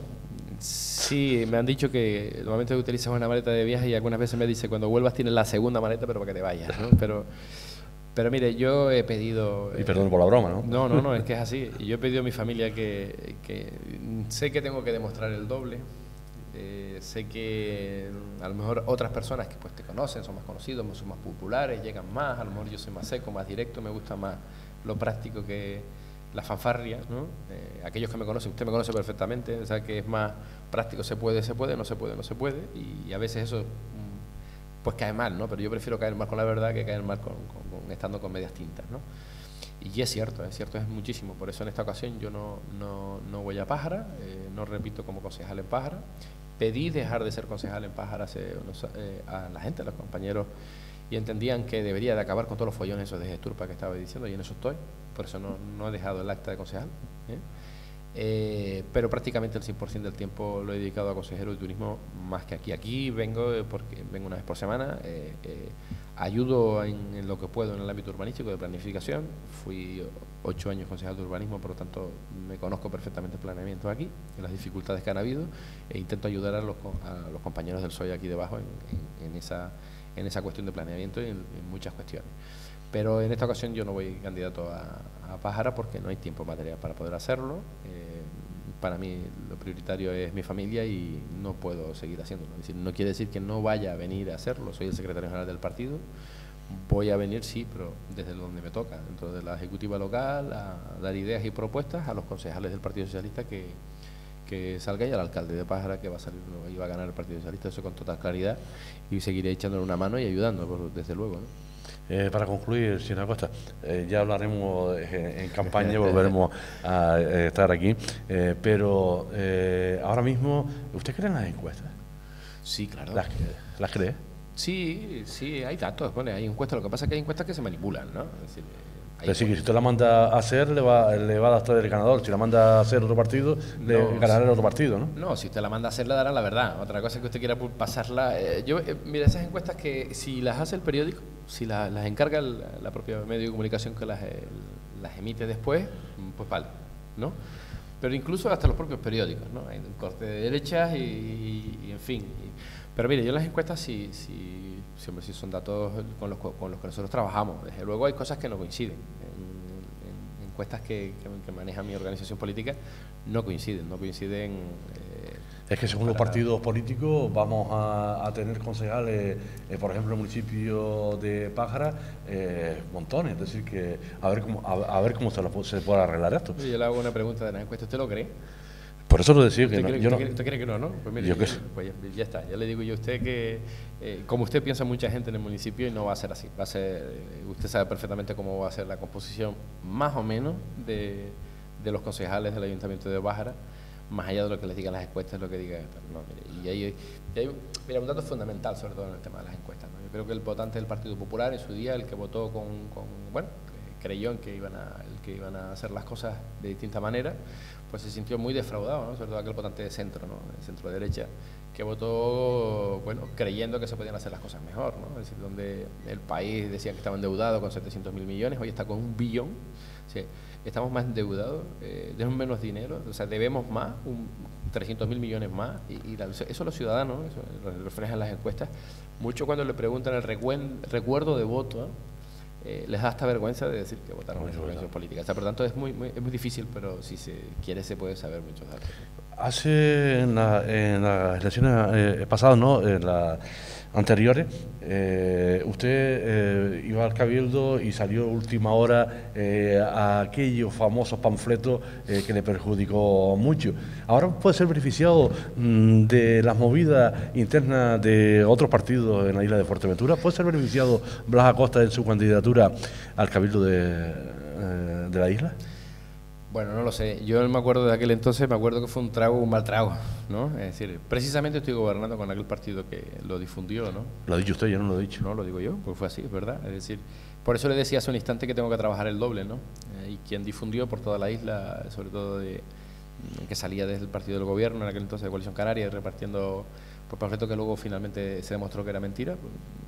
Sí, me han dicho que normalmente utilizas una maleta de viaje y algunas veces me dice cuando vuelvas tienes la segunda maleta, pero para que te vayas, ¿no? Pero, pero mire, yo he pedido... Y perdón por la broma, ¿no? No, no, no, es que es así. Yo he pedido a mi familia que, que sé que tengo que demostrar el doble. Eh, sé que a lo mejor otras personas que pues te conocen, son más conocidos, son más populares, llegan más, a lo mejor yo soy más seco, más directo, me gusta más lo práctico que la fanfarria, ¿no? Eh, aquellos que me conocen, usted me conoce perfectamente, o sea que es más práctico, se puede, se puede, no se puede, no se puede, y a veces eso pues cae mal, ¿no? Pero yo prefiero caer mal con la verdad que caer mal con, con, con estando con medias tintas, ¿no? Y es cierto, es cierto, es muchísimo. Por eso en esta ocasión yo no, no, no voy a Pájara, eh, no repito como concejal en Pájara. Pedí dejar de ser concejal en Pájara hace unos, eh, a la gente, a los compañeros, y entendían que debería de acabar con todos los follones esos de Gesturpa que estaba diciendo, y en eso estoy. Por eso no, no he dejado el acta de concejal. ¿eh? Eh, pero prácticamente el cien por ciento del tiempo lo he dedicado a consejero de turismo más que aquí. Aquí vengo porque vengo una vez por semana, eh, eh, ayudo en, en lo que puedo en el ámbito urbanístico de planificación. Fui ocho años concejal de urbanismo, por lo tanto me conozco perfectamente el planeamiento aquí, en las dificultades que han habido, e intento ayudar a los, a los compañeros del S O E aquí debajo en, en, en, esa, en esa cuestión de planeamiento y en, en muchas cuestiones. Pero en esta ocasión yo no voy candidato a, a Pájara porque no hay tiempo material para poder hacerlo. Eh, para mí lo prioritario es mi familia y no puedo seguir haciéndolo. Es decir, no quiere decir que no vaya a venir a hacerlo. Soy el secretario general del partido. Voy a venir, sí, pero desde donde me toca, dentro de la ejecutiva local, a dar ideas y propuestas a los concejales del Partido Socialista que, que salga, y al alcalde de Pájara que va a salir, y va a ganar el Partido Socialista, eso con total claridad, y seguiré echándole una mano y ayudando, desde luego, ¿no? Eh, para concluir, señora Costa, eh, ya hablaremos eh, en campaña, volveremos a eh, estar aquí, eh, pero eh, ahora mismo, ¿usted cree en las encuestas? Sí, claro. ¿Las, las cree? Sí, sí, hay datos, bueno, hay encuestas, lo que pasa es que hay encuestas que se manipulan, ¿no? Es decir, es decir, que si usted la manda a hacer, le va, le va a dar el ganador. Si la manda a hacer otro partido, le no, ganará el otro partido, ¿no? No, si usted la manda a hacer, le dará la verdad. Otra cosa es que usted quiera pasarla. Eh, yo, eh, mira, esas encuestas que si las hace el periódico, si la, las encarga el, la propia medio de comunicación que las, eh, las emite después, pues vale, ¿no? Pero incluso hasta los propios periódicos, ¿no? Hay un corte de derechas y, y, y en fin. Y, pero mire, yo las encuestas sí, sí, siempre sí son datos con los, con los que nosotros trabajamos. Desde luego hay cosas que no coinciden. Encuestas que, que, que maneja mi organización política no coinciden, no coinciden. Eh, es que según los partidos políticos vamos a, a tener concejales, eh, por ejemplo, en el municipio de Pájara, eh, montones. Es decir, que a ver cómo, a, a ver cómo se, lo, se puede arreglar esto. Yo le hago una pregunta de las encuestas, ¿usted lo cree? Por eso lo decía que ¿Usted, no, cree, yo usted, no, cree, ¿Usted cree que no, no? Pues mire, yo ya, pues ya, ya está, ya le digo yo a usted que, eh, como usted piensa mucha gente en el municipio, y no va a ser así, va a ser, eh, usted sabe perfectamente cómo va a ser la composición, más o menos, de, de los concejales del Ayuntamiento de Pájara, más allá de lo que les digan las encuestas, lo que diga, no, mire, y hay, y hay mira, un dato fundamental, sobre todo en el tema de las encuestas, ¿no? Yo creo que el votante del Partido Popular, en su día, el que votó con, con bueno, creyó en que iban a, el que iban a hacer las cosas de distinta manera, pues se sintió muy defraudado, ¿no? Sobre todo aquel votante de centro, ¿no? De centro derecha, que votó, bueno, creyendo que se podían hacer las cosas mejor, ¿no? Es decir, donde el país decía que estaba endeudado con setecientos mil millones, hoy está con un billón, o sea, estamos más endeudados, eh, tenemos menos dinero, o sea, debemos más, un, trescientos mil millones más, y, y la, eso los ciudadanos, eso lo reflejan las encuestas, mucho cuando le preguntan el recuen, recuerdo de voto, ¿no? Eh, les da hasta vergüenza de decir que votaron en esa organización política. O sea, por lo tanto, es muy, muy, es muy difícil, pero si se quiere se puede saber muchos datos. Hace en, la, en las elecciones eh, pasadas, ¿no? En las anteriores, eh, usted eh, iba al Cabildo y salió última hora eh, a aquellos famosos panfletos eh, que le perjudicó mucho. Ahora puede ser beneficiado mmm, de las movidas internas de otros partidos en la isla de Fuerteventura. Puede ser beneficiado Blas Acosta en su candidatura al Cabildo de, eh, de la isla. Bueno, no lo sé. Yo me acuerdo de aquel entonces, me acuerdo que fue un trago, un mal trago, ¿no? Es decir, precisamente estoy gobernando con aquel partido que lo difundió, ¿no? Lo ha dicho usted, yo no lo he dicho. No, lo digo yo, pues fue así, es verdad. Es decir, por eso le decía hace un instante que tengo que trabajar el doble, ¿no? Eh, y quien difundió por toda la isla, sobre todo de que salía desde el partido del gobierno, en aquel entonces de Coalición Canaria, repartiendo por panfletos que luego finalmente se demostró que era mentira,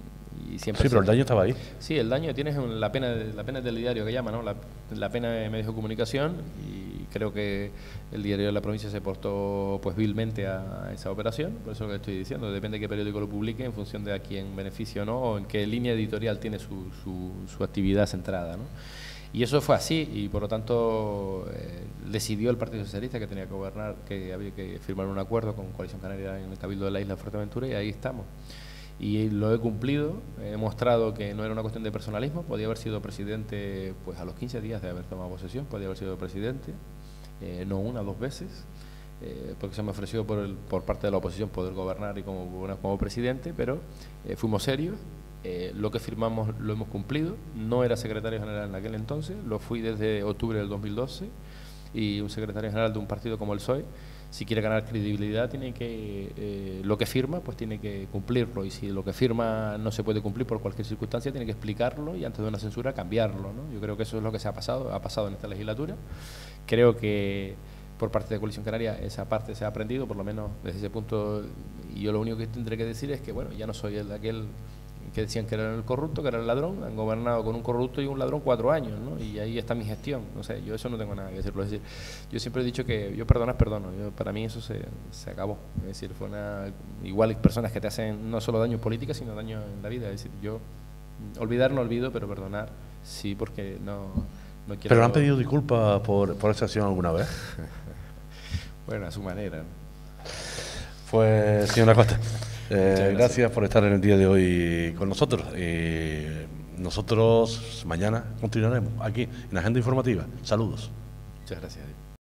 y siempre sí, pero el se, daño estaba ahí. Sí, el daño tienes la pena, la pena del diario que llama, ¿no? La, la pena de medios de comunicación, y creo que el diario de la provincia se portó pues vilmente a esa operación, por eso es lo que estoy diciendo, depende de qué periódico lo publique en función de a quién beneficia o no, o en qué línea editorial tiene su, su, su actividad centrada, ¿no? Y eso fue así, y por lo tanto eh, decidió el Partido Socialista que tenía que gobernar, que había que firmar un acuerdo con Coalición Canaria en el Cabildo de la Isla de Fuerteventura, y ahí estamos. Y lo he cumplido, he mostrado que no era una cuestión de personalismo, podía haber sido presidente pues a los quince días de haber tomado posesión, podía haber sido presidente, eh, no una, dos veces, eh, porque se me ofreció por, el, por parte de la oposición poder gobernar y como, como presidente, pero eh, fuimos serios. Eh, lo que firmamos lo hemos cumplido. No era secretario general en aquel entonces, lo fui desde octubre del dos mil doce, y un secretario general de un partido como el P S O E, si quiere ganar credibilidad, tiene que eh, lo que firma pues tiene que cumplirlo, y si lo que firma no se puede cumplir por cualquier circunstancia, tiene que explicarlo y antes de una censura cambiarlo, ¿no? Yo creo que eso es lo que se ha pasado, ha pasado en esta legislatura. Creo que por parte de Coalición Canaria esa parte se ha aprendido, por lo menos desde ese punto, y yo lo único que tendré que decir es que bueno, ya no soy el de aquel que decían que era el corrupto, que era el ladrón. Han gobernado con un corrupto y un ladrón cuatro años, ¿no? Y ahí está mi gestión. No sé, yo eso no tengo nada que decirlo. Es decir, yo siempre he dicho que yo perdonas, perdono. Yo, para mí eso se, se acabó. Es decir, fue una... Igual hay personas que te hacen no solo daño en política, sino daño en la vida. Es decir, yo olvidar no olvido, pero perdonar sí, porque no, no quiero... ¿Pero le han pedido disculpas por, por esa acción alguna vez? Bueno, a su manera, ¿no? Pues, señor Acosta, eh, gracias. gracias por estar en el día de hoy con nosotros. Eh, nosotros mañana continuaremos aquí en Agenda Informativa. Saludos. Muchas gracias.